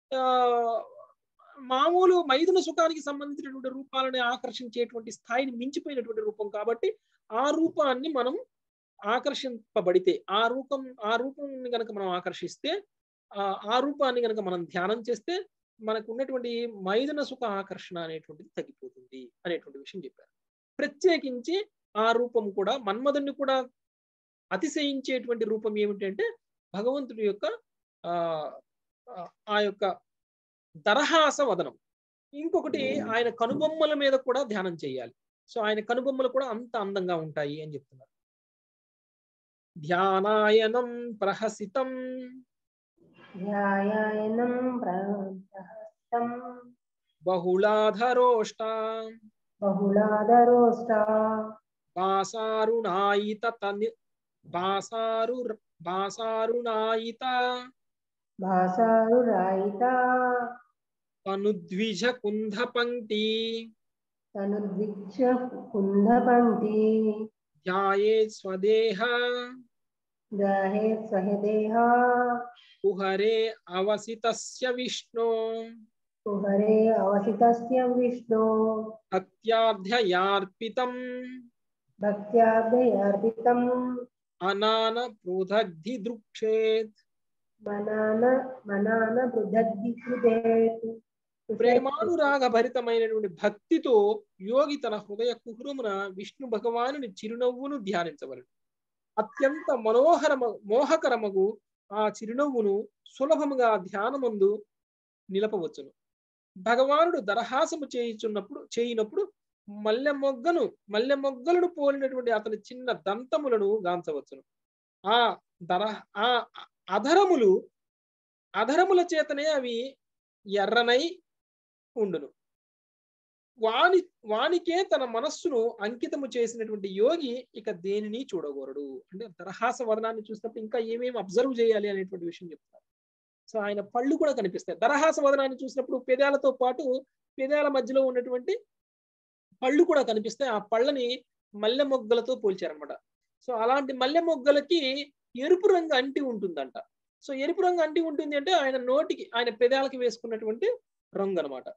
మామూలు మైథున సుఖానికి సంబంధించినటువంటి రూపాలని ఆకర్షించేటువంటి స్థాయిని మించిపోయినటువంటి రూపం కాబట్టి ఆ రూపాన్ని మనం ఆకర్షింపబడితే ఆ రూపాన్ని కనుక మనం ఆకర్షిస్తే ఆ రూపాన్ని కనుక మనం ధ్యానం చేస్తే మనకు ఉన్నటువంటి మైథున సుఖ ఆకర్షణ అనేటువంటిది తగ్గిపోతుంది అనేటువంటి విషయం చెప్పారు. ప్రత్యేకించి ఆ రూపం కూడా మన్మధుడిని కూడా అతిశయించేటువంటి రూపం ఏమిటంటే భగవంతుడి యొక్క ఆ యొక్క దరహాస వదనం. ఇంకొకటి ఆయన కనుబొమ్మల మీద కూడా ధ్యానం చేయాలి. సో ఆయన కనుబొమ్మలు కూడా అంత అందంగా ఉంటాయి అని చెప్తున్నారు. ధ్యానాయనం ప్రహసితం ధ్యాయాయనం ప్రహసితం బహుళాధరోష్ట బహుళాదరోష్ట బాసారుణాయిత బాసారుణాయిత భాసారురాయిత తనుద్విజ కుంధ పంక్తి తనుద్విక్ష కుంధపంక్తి ధ్యాయే స్వదేహ గాహే స్వహదేహ కుహరే అవసితస్య విష్ణు కుహరే అవసితస్య విష్ణు భక్త్యాధ్యయార్పితం భక్త్యార్థయార్పితం అనాన పృథగ్ధి దృక్షేత్. మనాన బృధద్దికృతేత్. ప్రేమానురాగ భరితమైనటువంటి భక్తితో యోగి తన హృదయ కుహరమున విష్ణు భగవానుని చిరునవ్వును ధ్యానించవలెను. అత్యంత మోహకరమగు ఆ చిరునవ్వును సులభముగా ధ్యానమందు నిలపవచ్చును. భగవానుడు దరహాసము చేయినప్పుడు మల్లె మొగ్గలను పోలినటువంటి అతని చిన్న దంతములను గాంచవచ్చును. ఆ అధరముల చేతనే అవి ఎర్రనై ఉండును. వానికే తన మనస్సును అంకితము చేసినటువంటి యోగి ఇక దేనిని చూడగోరడు. అంటే దరహాస వదనాన్ని చూసినప్పుడు ఇంకా ఏమేమి అబ్జర్వ్ చేయాలి అనేటువంటి విషయం చెప్తారు. సో ఆయన పళ్ళు కూడా కనిపిస్తాయి. దరహాస వదనాన్ని చూసినప్పుడు పెదాలతో పాటు పెదాల మధ్యలో ఉన్నటువంటి పళ్ళు కూడా కనిపిస్తాయి. ఆ పళ్ళని మల్లె మొగ్గలతో పోల్చారనమాట. సో అలాంటి మల్లె మొగ్గలకి ఎరుపు రంగు అంటి ఉంటుందంట. సో ఎరుపు రంగు అంటి ఉంటుంది అంటే ఆయన పెదాలకి వేసుకున్నటువంటి రంగు అనమాట.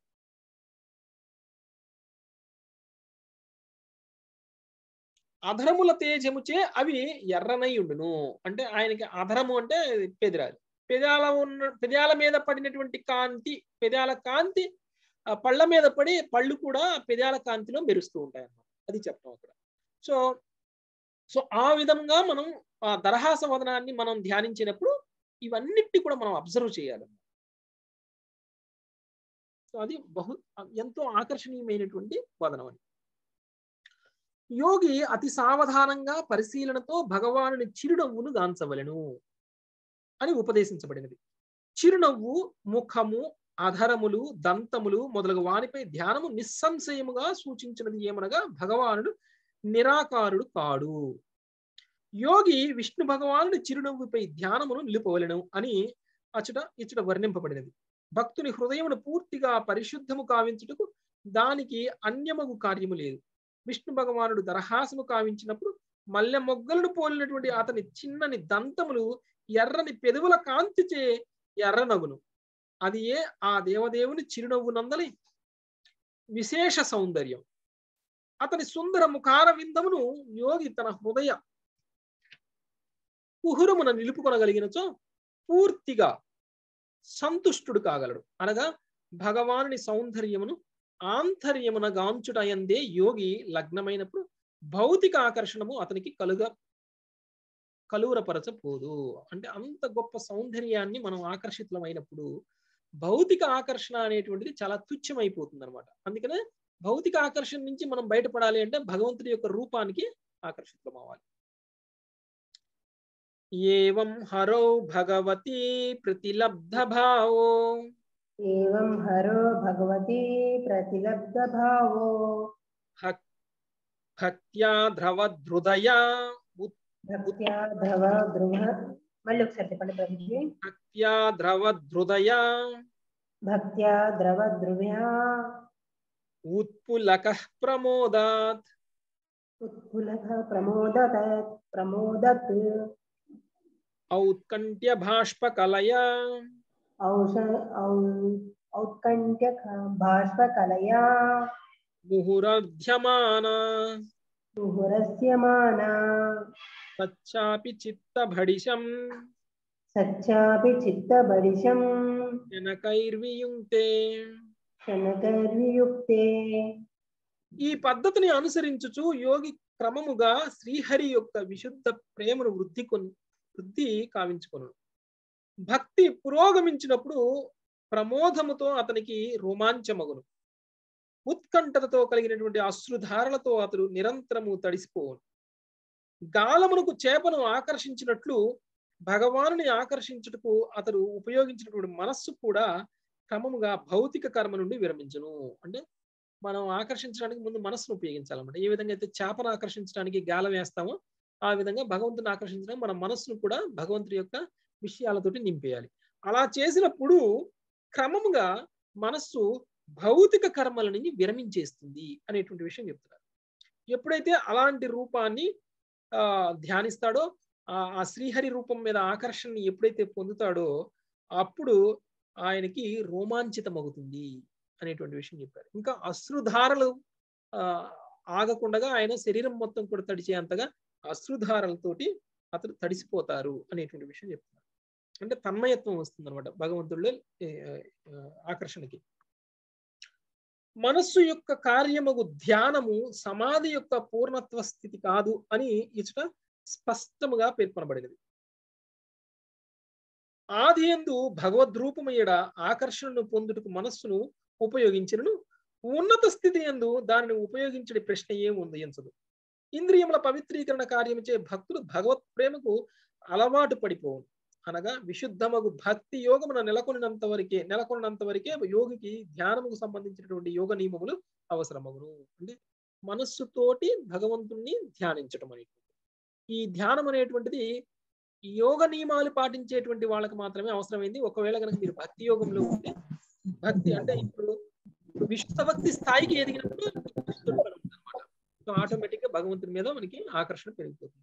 అధరముల తేజముచే అవి ఎర్రనై ఉండును. అంటే ఆయనకి అధరము అంటే పెదాలు. పెదాల మీద పడినటువంటి కాంతి, పెదాల కాంతి పళ్ళ మీద పడి పళ్ళు కూడా పెదాల కాంతిలో మెరుస్తూ ఉంటాయి అన్నమాట. అది చెప్పడం అక్కడ. సో ఆ విధంగా మనం ఆ దరహాస వదనాన్ని మనం ధ్యానించినప్పుడు ఇవన్నిటి కూడా మనం అబ్జర్వ్ చేయాలి. సో అది ఎంతో ఆకర్షణీయమైనటువంటి వదనం అని. యోగి అతి సావధానంగా పరిశీలనతో భగవానుని చిరునవ్వును గాంచవలెను అని ఉపదేశించబడినది. చిరునవ్వు ముఖము, అధరములు, దంతములు మొదలగు వానిపై ధ్యానము నిస్సంశయముగా సూచించినది ఏమనగా భగవానుడు నిరాకారుడు కాడు. యోగి విష్ణు భగవానుడి చిరునవ్వుపై ధ్యానమును నిలుపవలెను అని ఇచ్చట వర్ణింపబడినది. భక్తుని హృదయమును పూర్తిగా పరిశుద్ధము కావించుటకు దానికి అన్యమగు కార్యము లేదు. విష్ణు భగవానుడు దరహాసము కావించినప్పుడు మల్లె మొగ్గలను పోలినటువంటి అతని చిన్నని దంతములు ఎర్రని పెదవుల కాంతిచే ఎర్రనగును. అది ఆ దేవదేవుని చిరునవ్వు నందలి విశేష సౌందర్యం. అతని సుందర ముఖార విందమును యోగి తన హృదయ కుహురమున నిలుపుకొనగలిగినచో పూర్తిగా సంతుష్టుడు కాగలడు. అనగా భగవానుని సౌందర్యమును ఆంతర్యమున గాంచుటయందే యోగి లగ్నమైనప్పుడు భౌతిక ఆకర్షణము అతనికి కలువరపరచపోదు. అంటే అంత గొప్ప సౌందర్యాన్ని మనం ఆకర్షితులమైనప్పుడు భౌతిక ఆకర్షణ అనేటువంటిది చాలా తుచ్చమైపోతుంది అనమాట. అందుకనే భౌతిక ఆకర్షణ నుంచి మనం బయటపడాలి అంటే భగవంతుడి యొక్క రూపానికి ఆకర్షితులం అవ్వాలి. ఏవం హరో భగవతి ప్రతిలబ్ధ భావో ఏవం హరో భగవతి ప్రతిలబ్ధ భావో భక్త్యా ధ్రువధృదయా భక్త్యా ధ్రువ మళ్ళీ ఒకసారి చెప్పండి ప్రభుజీ. భక్త్యా ధ్రువధృదయా భక్త్యా ధ్రువ ధ్రువ్యా ఉత్పులకః ప్రమోదాత్ ఉత్పులకః ప్రమోదత్ ఔత్కంఠ్య బాష్పకలయా ఔత్కంఠ్య బాష్పకలయా ముహురధ్యమానా ముహురస్యమానా సచ్చాపి చిత్తభడిశం శనకైర్వియుక్తే. ఈ పద్ధతిని అనుసరించుచు యోగి క్రమముగా శ్రీహరి యొక్క విశుద్ధ ప్రేమను వృద్ధి కావించుకొను. భక్తి పురోగమించినప్పుడు ప్రమోదముతో అతనికి రోమాంచమగును. ఉత్కంఠతతో కలిగినటువంటి అశ్రుధారలతో అతడు నిరంతరము తడిసిపోవును. గాలమునకు చేపను ఆకర్షించినట్లు భగవానుని ఆకర్షించుటకు అతడు ఉపయోగించినటువంటి మనస్సు కూడా క్రమముగా భౌతిక కర్మ నుండి విరమించును. అంటే మనం ఆకర్షించడానికి ముందు మనస్సును ఉపయోగించాలన్నమాట. ఏ విధంగా అయితే చేపను ఆకర్షించడానికి గాలం వేస్తామో ఆ విధంగా భగవంతుని ఆకర్షించడానికి మన మనస్సును కూడా భగవంతుడి యొక్క విషయాలతోటి నింపేయాలి. అలా చేసినప్పుడు క్రమముగా మనస్సు భౌతిక కర్మల నుంచి విరమించేస్తుంది అనేటువంటి విషయం చెప్తున్నారు. ఎప్పుడైతే అలాంటి రూపాన్ని ధ్యానిస్తాడో ఆ శ్రీహరి రూపం మీద ఆకర్షణని ఎప్పుడైతే పొందుతాడో అప్పుడు ఆయనకి రోమాంచితమవుతుంది అనేటువంటి విషయం చెప్పారు. ఇంకా అశ్రుధారలు ఆగకుండా ఆయన శరీరం మొత్తం కూడా తడిచేంతగా అశ్రుధారలతోటి అతను తడిసిపోతారు అనేటువంటి విషయం చెప్తున్నారు. అంటే తన్మయత్వం వస్తుంది అనమాట భగవంతుడిలో ఆకర్షణకి. మనస్సు యొక్క కార్యముగు ధ్యానము సమాధి యొక్క పూర్ణత్వ స్థితి కాదు అని ఇచ్చట స్పష్టముగా పేర్కొనబడినది. ఆది యందు భగవద్రూపమయ్యడ ఆకర్షణను పొందుటకు మనస్సును ఉపయోగించినను ఉన్నత స్థితి యందు దానిని ఉపయోగించే ప్రశ్న ఏముంది ఎంచదు. ఇంద్రియముల పవిత్రీకరణ కార్యముచే భక్తులు భగవత్ ప్రేమకు అలవాటు పడిపోవు. అనగా విశుద్ధమగు భక్తి యోగమున నెలకొన్నంత వరకే యోగికి ధ్యానముకు సంబంధించినటువంటి యోగ నియమములు అవసరమగును. అంటే మనస్సుతోటి భగవంతుణ్ణి ధ్యానించటం అనేటువంటి ఈ ధ్యానం అనేటువంటిది యోగ నియమాలు పాటించేటువంటి వాళ్ళకి మాత్రమే అవసరమైంది. ఒకవేళ కనుక మీరు భక్తి యోగంలో ఉంటే, భక్తి అంటే ఇప్పుడు విశుద్ధ భక్తి స్థాయికి ఎదిగినప్పుడు అనమాట. సో ఆటోమేటిక్ గా భగవంతుని మీద మనకి ఆకర్షణ పెరిగిపోతుంది.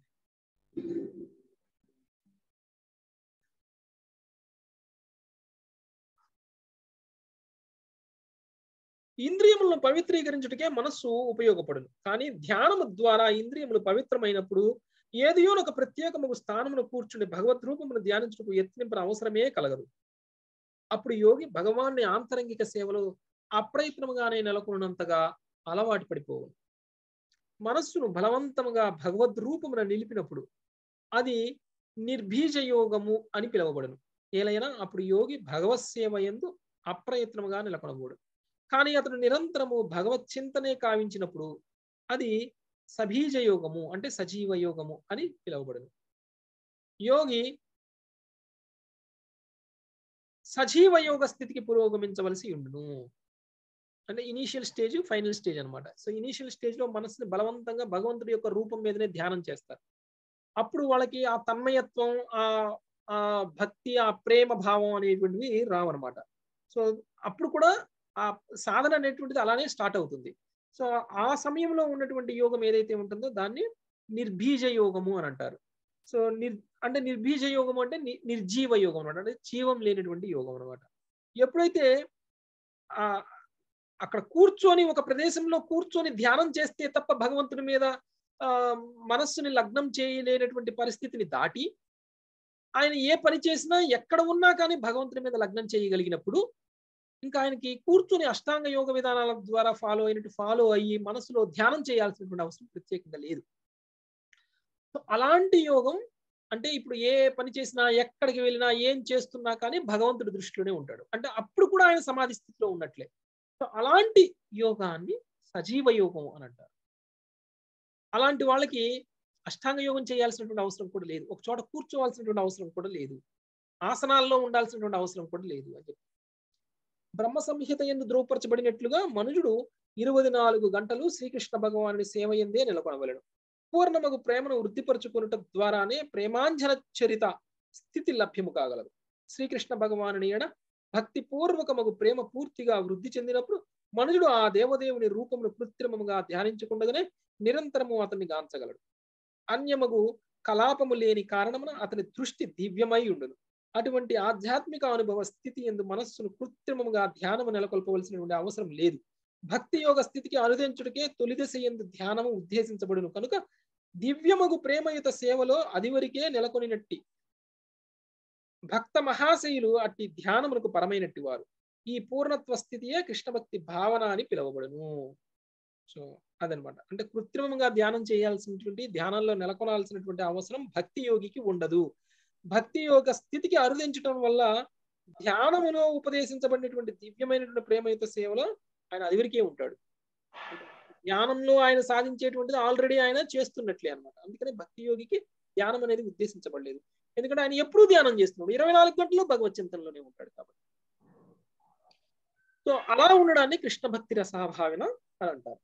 ఇంద్రియములను పవిత్రీకరించుటకే మనస్సు ఉపయోగపడును. కానీ ధ్యానము ద్వారా ఇంద్రియములు పవిత్రమైనప్పుడు ఏదియో ఒక ప్రత్యేకము స్థానమును కూర్చుని భగవద్ రూపమును ధ్యానించుటకు యత్నింపన అవసరమే కలగదు. అప్పుడు యోగి భగవాన్ని ఆంతరంగిక సేవలో అప్రయత్నముగానే నెలకొన్నంతగా అలవాటు పడిపోవు. మనస్సును బలవంతముగా భగవద్ రూపమున నిలిపినప్పుడు అది నిర్బీజ యోగము అని పిలువబడును. ఏలైనా అప్పుడు యోగి భగవత్ సేవ యందు అప్రయత్నముగా నెలకొనబోడు. కానీ అతడు నిరంతరము భగవత్ చింతనే కావించినప్పుడు అది సబీజ యోగము అంటే సజీవ యోగము అని పిలువబడును. యోగి సజీవ యోగ స్థితికి పురోగమించవలసి ఉండును. అంటే ఇనీషియల్ స్టేజ్, ఫైనల్ స్టేజ్ అనమాట. సో ఇనీషియల్ స్టేజ్ లో మనసుని బలవంతంగా భగవంతుడి యొక్క రూపం మీదనే ధ్యానం చేస్తారు. అప్పుడు వాళ్ళకి ఆ తన్మయత్వం, ఆ భక్తి, ఆ ప్రేమ భావం అనేటువంటివి రావన్నమాట. సో అప్పుడు కూడా ఆ సాధన అనేటువంటిది అలానే స్టార్ట్ అవుతుంది. సో ఆ సమయంలో ఉన్నటువంటి యోగం ఏదైతే ఉంటుందో దాన్ని నిర్బీజ యోగము అని అంటారు. సో అంటే నిర్బీజ యోగం అంటే నిర్జీవ యోగం అనమాట. అంటే జీవం లేనటువంటి యోగం అనమాట. ఎప్పుడైతే అక్కడ కూర్చొని ఒక ప్రదేశంలో కూర్చొని ధ్యానం చేస్తే తప్ప భగవంతుని మీద మనస్సుని లగ్నం చేయలేనటువంటి పరిస్థితిని దాటి ఆయన ఏ పని చేసినా ఎక్కడ ఉన్నా కానీ భగవంతుని మీద లగ్నం చేయగలిగినప్పుడు ఇంకా ఆయనకి కూర్చొని అష్టాంగ యోగ విధానాల ద్వారా ఫాలో అయ్యి మనసులో ధ్యానం చేయాల్సినటువంటి అవసరం ప్రత్యేకంగా లేదు. అలాంటి యోగం అంటే ఇప్పుడు ఏ పని చేసినా, ఎక్కడికి వెళ్ళినా, ఏం చేస్తున్నా కానీ భగవంతుడి దృష్టిలోనే ఉంటాడు. అంటే అప్పుడు కూడా ఆయన సమాధి స్థితిలో ఉన్నట్లే. సో అలాంటి యోగాన్ని సజీవ యోగం అని అంటారు. అలాంటి వాళ్ళకి అష్టాంగ యోగం చేయాల్సినటువంటి అవసరం కూడా లేదు. ఒక చోట కూర్చోవాల్సినటువంటి అవసరం కూడా లేదు. ఆసనాల్లో ఉండాల్సినటువంటి అవసరం కూడా లేదు అని చెప్పి బ్రహ్మ సంహిత యందు ధృవపరచబడినట్లుగా మనుజుడు 24 గంటలు శ్రీకృష్ణ భగవానుడి సేవ యందే నెలకొనవలెను. పూర్ణమగు ప్రేమను వృద్ధిపరచుకునుట ద్వారానే ప్రేమాంజన చరిత స్థితి లభ్యము కాగలదు. శ్రీకృష్ణ భగవానుని ఎడ భక్తి పూర్వకమగు ప్రేమ పూర్తిగా వృద్ధి చెందినప్పుడు మనుజుడు ఆ దేవదేవుని రూపమును కృత్రిమముగా ధ్యానించకుండగానే నిరంతరము అతన్ని గాంచగలడు. అన్యమగు కలాపము లేని కారణమున అతని దృష్టి దివ్యమై ఉండును. అటువంటి ఆధ్యాత్మిక అనుభవ స్థితి యందు మనస్సును కృత్రిమముగా ధ్యానము నెలకొల్పవలసినటువంటి అవసరం లేదు. భక్తి యోగ స్థితికి అనుదించుటకే తొలిదశ యందు ధ్యానము ఉద్దేశించబడును కనుక దివ్యమగు ప్రేమయుత సేవలో అదివరకే నెలకొనినట్టి భక్త మహాశయులు అట్టి ధ్యానమునకు పరమైనట్టి వారు. ఈ పూర్ణత్వ స్థితియే కృష్ణ భక్తి భావన అని పిలువబడును. సో అదనమాట. అంటే కృత్రిమంగా ధ్యానం చేయాల్సినటువంటి, ధ్యానంలో నెలకొనాల్సినటువంటి అవసరం భక్తి యోగికి ఉండదు. భక్తి యోగ స్థితికి అరుదించడం వల్ల ధ్యానములో ఉపదేశించబడినటువంటి దివ్యమైనటువంటి ప్రేమయుత సేవలో ఆయన అదివరకే ఉంటాడు. ధ్యానంలో ఆయన సాధించేటువంటిది ఆల్రెడీ ఆయన చేస్తున్నట్లే అనమాట. అందుకనే భక్తి యోగికి ధ్యానం అనేది ఉద్దేశించబడలేదు. ఎందుకంటే ఆయన ఎప్పుడూ ధ్యానం చేస్తున్నాడు, 24 గంటలు భగవత్ చింతనలోనే ఉంటాడు కాబట్టి. సో అలా ఉండడాన్ని కృష్ణ భక్తి రసాభావిన అని అంటారు.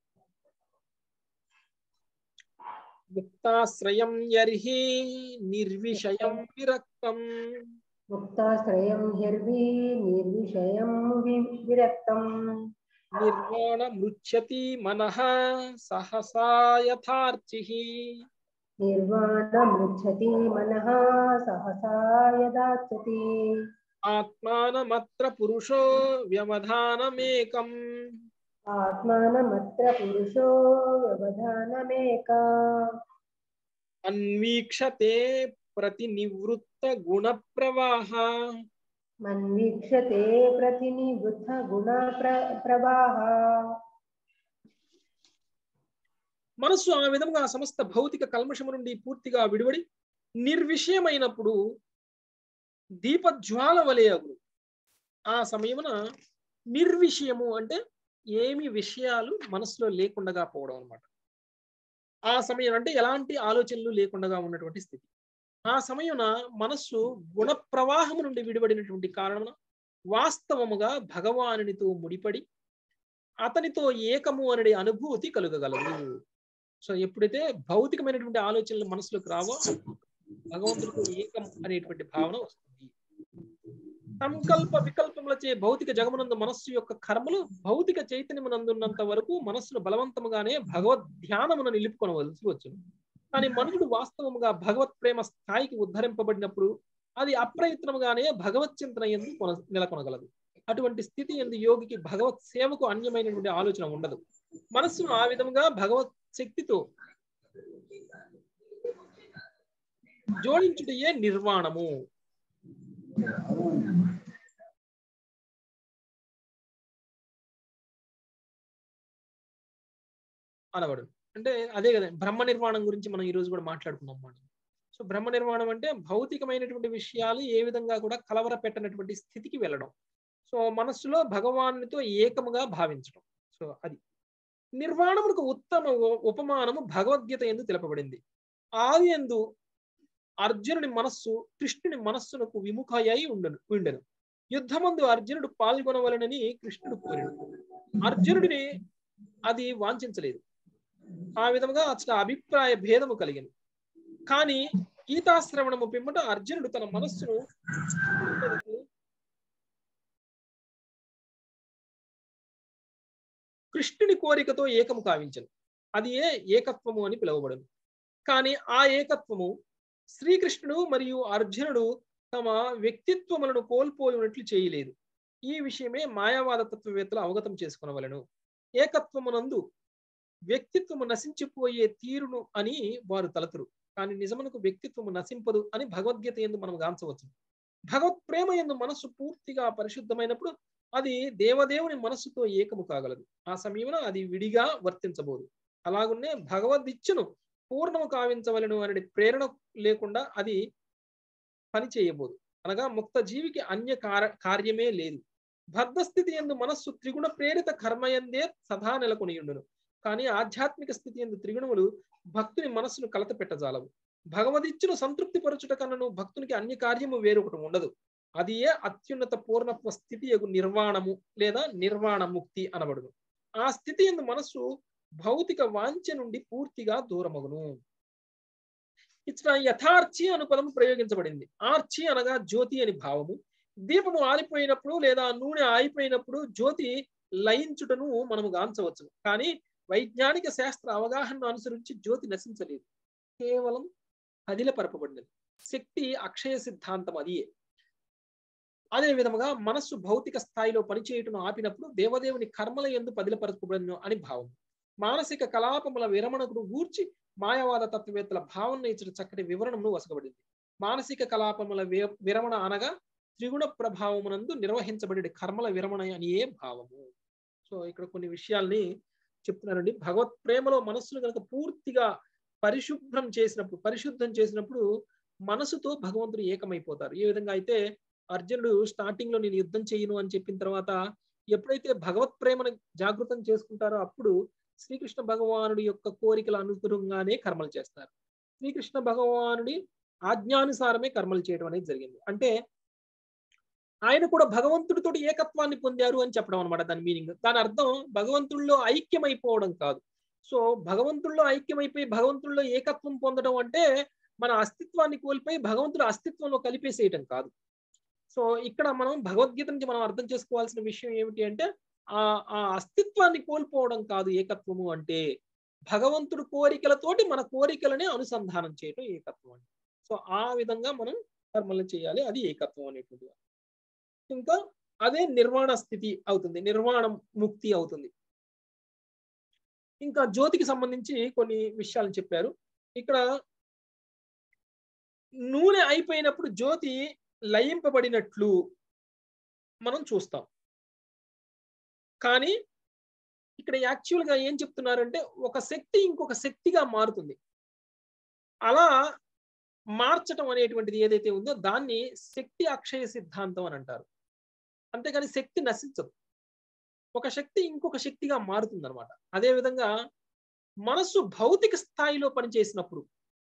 ముక్తాశ్రయం యర్హి నిర్విషయం విరక్తం. ముక్తాశ్రయం హెర్వి నిర్విషయం విరక్తం. నిర్వాణ మృచ్యతి మనః సహసా యథార్చిః. నిర్వాణమృచ్చతి మనః సహసా యదార్చతి. ఆత్మానమత్ర పురుషో వ్యవధానమేకం. ఆత్మానమత్ర పురుషో వ్యవధానమేక. అన్వీక్షతే ప్రతినివృత్త గుణ ప్రవాహ. మన్వీక్షతే ప్రతినివృత్త గుణ ప్రవాహ. మనస్సు ఆ విధంగా సమస్త భౌతిక కల్మషము నుండి పూర్తిగా విడివడి నిర్విషయమైనప్పుడు దీపజ్వాల వలె అగును. ఆ సమయమున నిర్విషయము అంటే ఏమి విషయాలు మనసులో లేకుండా పోవడం అన్నమాట. ఆ సమయం అంటే ఎలాంటి ఆలోచనలు లేకుండా ఉన్నటువంటి స్థితి. ఆ సమయమున మనస్సు గుణ ప్రవాహము నుండి విడిపడినటువంటి కారణమున వాస్తవముగా భగవానునితో ముడిపడి అతనితో ఏకము అనే అనుభూతి కలుగగలదు. సో ఎప్పుడైతే భౌతికమైనటువంటి ఆలోచనలు మనసులోకి రావో భగవంతుడితో ఏకం అనేటువంటి భావన వస్తుంది. సంకల్ప వికల్పములచే భౌతిక జగమునందు మనస్సు యొక్క కర్మలు భౌతిక చైతన్యమునందున్నంత వరకు మనస్సును బలవంతముగానే భగవద్ ధ్యానమున నిలుపుకొనవలసి వచ్చును. కానీ మనుషుడు వాస్తవముగా భగవత్ ప్రేమ స్థాయికి ఉద్ధరింపబడినప్పుడు అది అప్రయత్నముగానే భగవత్ చింతన యందు నెలకొనగలదు. అటువంటి స్థితి యందు యోగికి భగవత్ సేవకు అన్యమైనటువంటి ఆలోచన ఉండదు. మనస్సును ఆ విధముగా భగవత్ శక్తితో జోడించుటయే నిర్వాణము. అనబడు అంటే అదే కదా బ్రహ్మ నిర్వాణం గురించి మనం ఈ రోజు కూడా మాట్లాడుకున్నాం అన్నమాట. సో బ్రహ్మ నిర్వాణం అంటే భౌతికమైనటువంటి విషయాలు ఏ విధంగా కూడా కలవర పెట్టనటువంటి స్థితికి వెళ్ళడం. సో మనస్సులో భగవానునితో ఏకముగా భావించడం. సో అది నిర్వాణమునకు ఉత్తమ ఉపమానము భగవద్గీత యందు తెలుపబడింది. ఆది యందు అర్జునుని మనస్సు కృష్ణుని మనస్సునకు విముఖయ్యి ఉండెను. యుద్ధమందు అర్జునుడు పాల్గొనవలనని కృష్ణుడు కోరాడు. అర్జునుడిని అది వాంఛించలేదు. ఆ విధముగా అతని అభిప్రాయ భేదము కలిగింది. కానీ గీతాశ్రవణము పిమ్మట అర్జునుడు తన మనస్సును కృష్ణుని కోరికతో ఏకము కావించను. అది ఏకత్వము అని పిలువబడను. కానీ ఆ ఏకత్వము శ్రీకృష్ణుడు మరియు అర్జునుడు తమ వ్యక్తిత్వములను కోల్పోయినట్లు చేయలేదు. ఈ విషయమే మాయావాద తత్వవేత్తలు అవగతం చేసుకునవలెను. ఏకత్వమునందు వ్యక్తిత్వము నశించిపోయే తీరును అని వారు తలతురు. కానీ నిజమునకు వ్యక్తిత్వము నశింపదు అని భగవద్గీత యందు మనం గాంచవచ్చు. భగవత్ ప్రేమ యందు మనస్సు పూర్తిగా పరిశుద్ధమైనప్పుడు అది దేవదేవుని మనస్సుతో ఏకము కాగలదు. ఆ సమయంలో అది విడిగా వర్తించబోదు. అలాగున్నే భగవద్యిచ్ఛను పూర్ణము కావించవలను అనే ప్రేరణ లేకుండా అది పని చేయబోదు. అనగా ముక్త జీవికి అన్య కార్యమే లేదు. బద్ధస్థితి యందు మనస్సు త్రిగుణ ప్రేరిత కర్మయందే సదా నెలకొనియుండును. కానీ ఆధ్యాత్మిక స్థితి యందు త్రిగుణములు భక్తుని మనస్సును కలత పెట్టజాలవు. భగవదిచ్ఛను సంతృప్తి పరచుట కన్నను భక్తునికి అన్య కార్యము వేరొకటి ఉండదు. అది అత్యున్నత పూర్ణత్వ స్థితి యగు నిర్వాణము లేదా నిర్వాణ ముక్తి అనబడును. ఆ స్థితి యందు మనస్సు భౌతిక వాంఛ నుండి పూర్తిగా దూరమగును. ఇచ్చట యథార్చి అను పదము ప్రయోగించబడింది. ఆర్చి అనగా జ్యోతి అని భావము. దీపము ఆరిపోయినప్పుడు లేదా నూనె ఆరిపోయినప్పుడు జ్యోతి లయించుటను మనము గాంచవచ్చు. కానీ వైజ్ఞానిక శాస్త్ర అవగాహనను అనుసరించి జ్యోతి నశించలేదు, కేవలం పదిలపరపబడినది. శక్తి అక్షయ సిద్ధాంతం అదియే. అదే విధముగా మనస్సు భౌతిక స్థాయిలో పనిచేయటను ఆపినప్పుడు దేవదేవుని కర్మల యందు పదిలపరపబడిను అని భావం. మానసిక కలాపముల విరమణకు గూర్చి మాయావాద తత్వవేత్తల భావన ఇచ్చిన చక్కటి వివరణను వసకబడింది. మానసిక కలాపముల విరమణ అనగా త్రిగుణ ప్రభావమునందు నిర్వహించబడే కర్మల విరమణ అనియే భావము. సో ఇక్కడ కొన్ని విషయాల్ని చెప్తున్నారండి. భగవత్ ప్రేమలో మనస్సును కనుక పూర్తిగా పరిశుద్ధం చేసినప్పుడు మనసుతో భగవంతుడు ఏకమైపోతారు. ఏ విధంగా అయితే అర్జునుడు స్టార్టింగ్ లో నేను యుద్ధం చేయను అని చెప్పిన తర్వాత ఎప్పుడైతే భగవత్ ప్రేమను జాగృతం చేసుకుంటారో అప్పుడు శ్రీకృష్ణ భగవానుడి యొక్క కోరికల అనుగుణంగానే కర్మలు చేస్తారు. శ్రీకృష్ణ భగవానుడి ఆజ్ఞానుసారమే కర్మలు చేయడం అనేది జరిగింది. అంటే ఆయన కూడా భగవంతుడితో ఏకత్వాన్ని పొందారు అని చెప్పడం అనమాట దాని మీనింగ్. దాని అర్థం భగవంతుల్లో ఐక్యమైపోవడం కాదు. సో భగవంతుల్లో ఐక్యమైపోయి భగవంతుల్లో ఏకత్వం పొందడం అంటే మన అస్తిత్వాన్ని కోల్పోయి భగవంతుడు అస్తిత్వంలో కలిపేసేయటం కాదు. సో ఇక్కడ మనం భగవద్గీత నుంచి మనం అర్థం చేసుకోవాల్సిన విషయం ఏమిటి అంటే ఆ అస్తిత్వాన్ని కోల్పోవడం కాదు ఏకత్వము అంటే, భగవంతుడు కోరికలతోటి మన కోరికలని అనుసంధానం చేయటం ఏకత్వం అంటే. సో ఆ విధంగా మనం కర్మలు చేయాలి, అది ఏకత్వం అనేటువంటి. ఇంకా అదే నిర్వాణ స్థితి అవుతుంది, నిర్వాణం ముక్తి అవుతుంది. ఇంకా జ్యోతికి సంబంధించి కొన్ని విషయాలు చెప్పారు. ఇక్కడ నూనె అయిపోయినప్పుడు జ్యోతి లయింపబడినట్లు మనం చూస్తాం. కానీ ఇక్కడ యాక్చువల్ గా ఏం చెప్తున్నారంటే ఒక శక్తి ఇంకొక శక్తిగా మారుతుంది. అలా మార్చటం అనేటువంటిది ఏదైతే ఉందో దాన్ని శక్తి అక్షయ సిద్ధాంతం అని అంటారు. అంతేగాని శక్తి నశించదు, ఒక శక్తి ఇంకొక శక్తిగా మారుతుంది అనమాట. అదేవిధంగా మనస్సు భౌతిక స్థాయిలో పనిచేసినప్పుడు,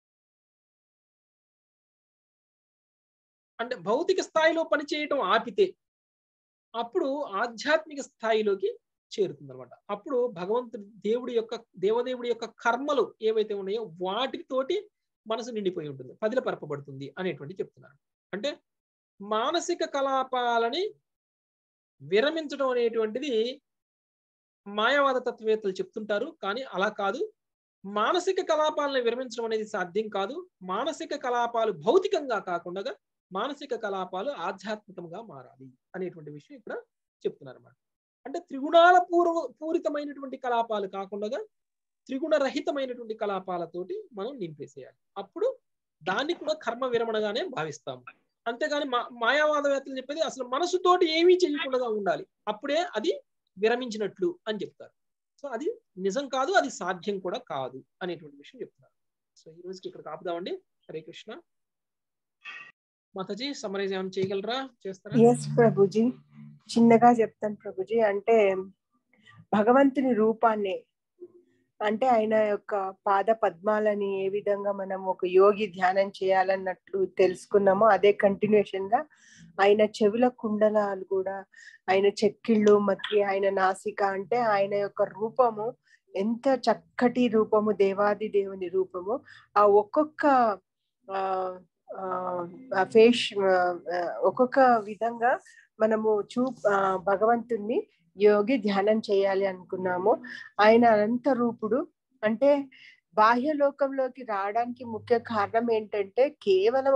అంటే భౌతిక స్థాయిలో పనిచేయటం ఆపితే అప్పుడు ఆధ్యాత్మిక స్థాయిలోకి చేరుతుంది అనమాట. అప్పుడు భగవంతుడి దేవదేవుడి యొక్క కర్మలు ఏవైతే ఉన్నాయో వాటితోటి మనసు నిండిపోయి ఉంటుంది, పదిలపరపబడుతుంది అనేటువంటి చెప్తున్నారు. అంటే మానసిక కలాపాలని విరమించడం అనేటువంటిది మాయావాద తత్వవేత్తలు చెప్తుంటారు, కానీ అలా కాదు. మానసిక కలాపాలను విరమించడం అనేది సాధ్యం కాదు. మానసిక కలాపాలు భౌతికంగా కాకుండా మానసిక కలాపాలు ఆధ్యాత్మికంగా మారాలి అనేటువంటి విషయం ఇక్కడ చెప్తున్నారు అన్నమాట. అంటే త్రిగుణాల పూరితమైనటువంటి కలాపాలు కాకుండా త్రిగుణ రహితమైనటువంటి కలాపాలతోటి మనం నింపేసేయాలి. అప్పుడు దాన్ని కూడా కర్మ విరమణగానే భావిస్తాము. అంతేగాని మాయావాదవేత్తలు చెప్పేది అసలు మనసుతోటి ఏమీ చేయకుండా ఉండాలి, అప్పుడే అది విరమించినట్లు అని చెప్తారు. సో అది నిజం కాదు, అది సాధ్యం కూడా కాదు అనేటువంటి విషయం చెప్తున్నారు. సో ఈ రోజుకి ఇక్కడ ఆపుదామండి. హరే కృష్ణ. మాతాజీ సమరైజ్ ఏమైనా చేయగలరా, చేస్తారా? ఎస్ ప్రభుజీ, చిన్నగా చెప్తాను ప్రభుజీ. అంటే భగవంతుని రూపాన్ని, అంటే ఆయన యొక్క పాద పద్మాలని ఏ విధంగా మనం ఒక యోగి ధ్యానం చేయాలన్నట్లు తెలుసుకున్నామో అదే కంటిన్యూషన్ గా ఆయన చెవుల కుండలాలు కూడా, ఆయన చెక్కిళ్ళు, మధ్య ఆయన నాసిక, అంటే ఆయన యొక్క రూపము ఎంత చక్కటి రూపము, దేవాది దేవుని రూపము. ఆ ఒక్కొక్క ఫేస్ ఒక్కొక్క విధంగా మనము భగవంతుణ్ణి యోగి ధ్యానం చేయాలి అనుకున్నాము. ఆయన అనంత రూపుడు. అంటే బాహ్య లోకంలోకి రావడానికి ముఖ్య కారణం ఏంటంటే కేవలం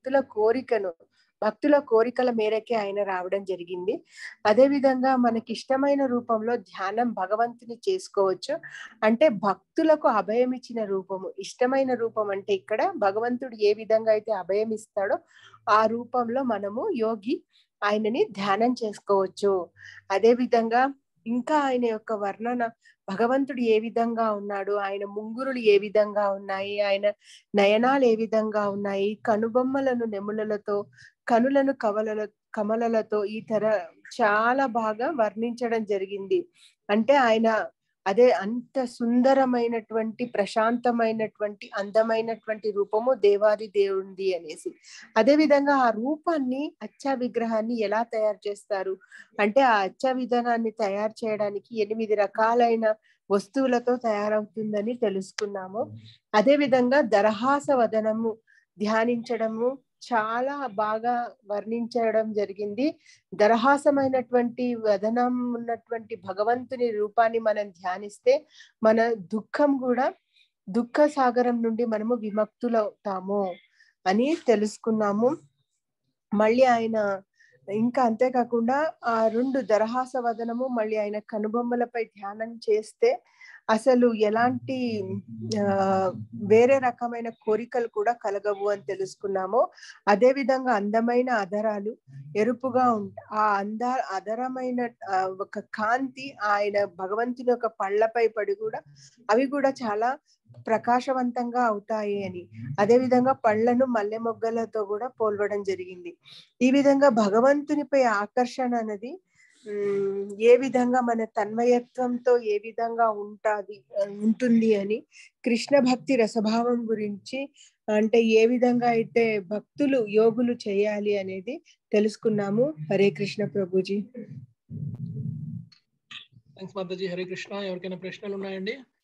భక్తుల కోరికల మేరకే ఆయన రావడం జరిగింది. అదే విధంగా మనకి ఇష్టమైన రూపంలో ధ్యానం భగవంతుని చేసుకోవచ్చు. అంటే భక్తులకు అభయం ఇచ్చిన రూపము ఇష్టమైన రూపం. అంటే ఇక్కడ భగవంతుడు ఏ విధంగా అయితే అభయం ఇస్తాడో ఆ రూపంలో మనము యోగి ఆయనని ధ్యానం చేసుకోవచ్చు. అదే విధంగా ఇంకా ఆయన యొక్క వర్ణన, భగవంతుడు ఏ విధంగా ఉన్నాడు, ఆయన ముంగురులు ఏ విధంగా ఉన్నాయి, ఆయన నయనాలు ఏ విధంగా ఉన్నాయి, కనుబొమ్మలను నెములలతో, కనులను కమలలతో ఈ చాలా బాగా వర్ణించడం జరిగింది. అంటే ఆయన అదే అంత సుందరమైనటువంటి, ప్రశాంతమైనటువంటి, అందమైనటువంటి రూపము దేవాది దేవుంది అనేసి. అదే విధంగా ఆ రూపాన్ని, అచ్చా విగ్రహాన్ని ఎలా తయారు చేస్తారు అంటే ఆ అచ్చా విధానాన్ని తయారు చేయడానికి 8 రకాలైన వస్తువులతో తయారవుతుందని తెలుసుకున్నాము. అదే విధంగా దరహాస వదనము ధ్యానించడము చాలా బాగా వర్ణించడం జరిగింది. దరహాసమైనటువంటి వదనం ఉన్నటువంటి భగవంతుని రూపాన్ని మనం ధ్యానిస్తే మన దుఃఖ సాగరం నుండి మనము విముక్తులవుతాము అని తెలుసుకున్నాము. మళ్ళీ ఆయన ఇంకా అంతేకాకుండా ఆ 2 దరహాస వదనము మళ్ళీ ఆయన కనుబొమ్మలపై ధ్యానం చేస్తే అసలు ఎలాంటి వేరే రకమైన కోరికలు కూడా కలగవు అని తెలుసుకున్నాము. అదే విధంగా అందమైన అధరాలు ఎరుపుగా ఆ అధరమైన ఒక కాంతి ఆయన భగవంతుని యొక్క పళ్ళపై పడి కూడా అవి కూడా చాలా ప్రకాశవంతంగా అవుతాయి అని. అదే విధంగా పళ్ళను మల్లె మొగ్గలతో కూడా పోల్వడం జరిగింది. ఈ విధంగా భగవంతునిపై ఆకర్షణ అనేది ఏ విధంగా మన తన్మయత్వంతో ఏ విధంగా ఉంటుంది అని కృష్ణ భక్తి రసభావం గురించి అంటే ఏ విధంగా అయితే భక్తులు యోగులు చేయాలి అనేది తెలుసుకున్నాము. హరే కృష్ణ ప్రభుజీ. థ్యాంక్స్ మాతాజీ. హరే కృష్ణ. ఎవరికైనా ప్రశ్నలు ఉన్నాయండి?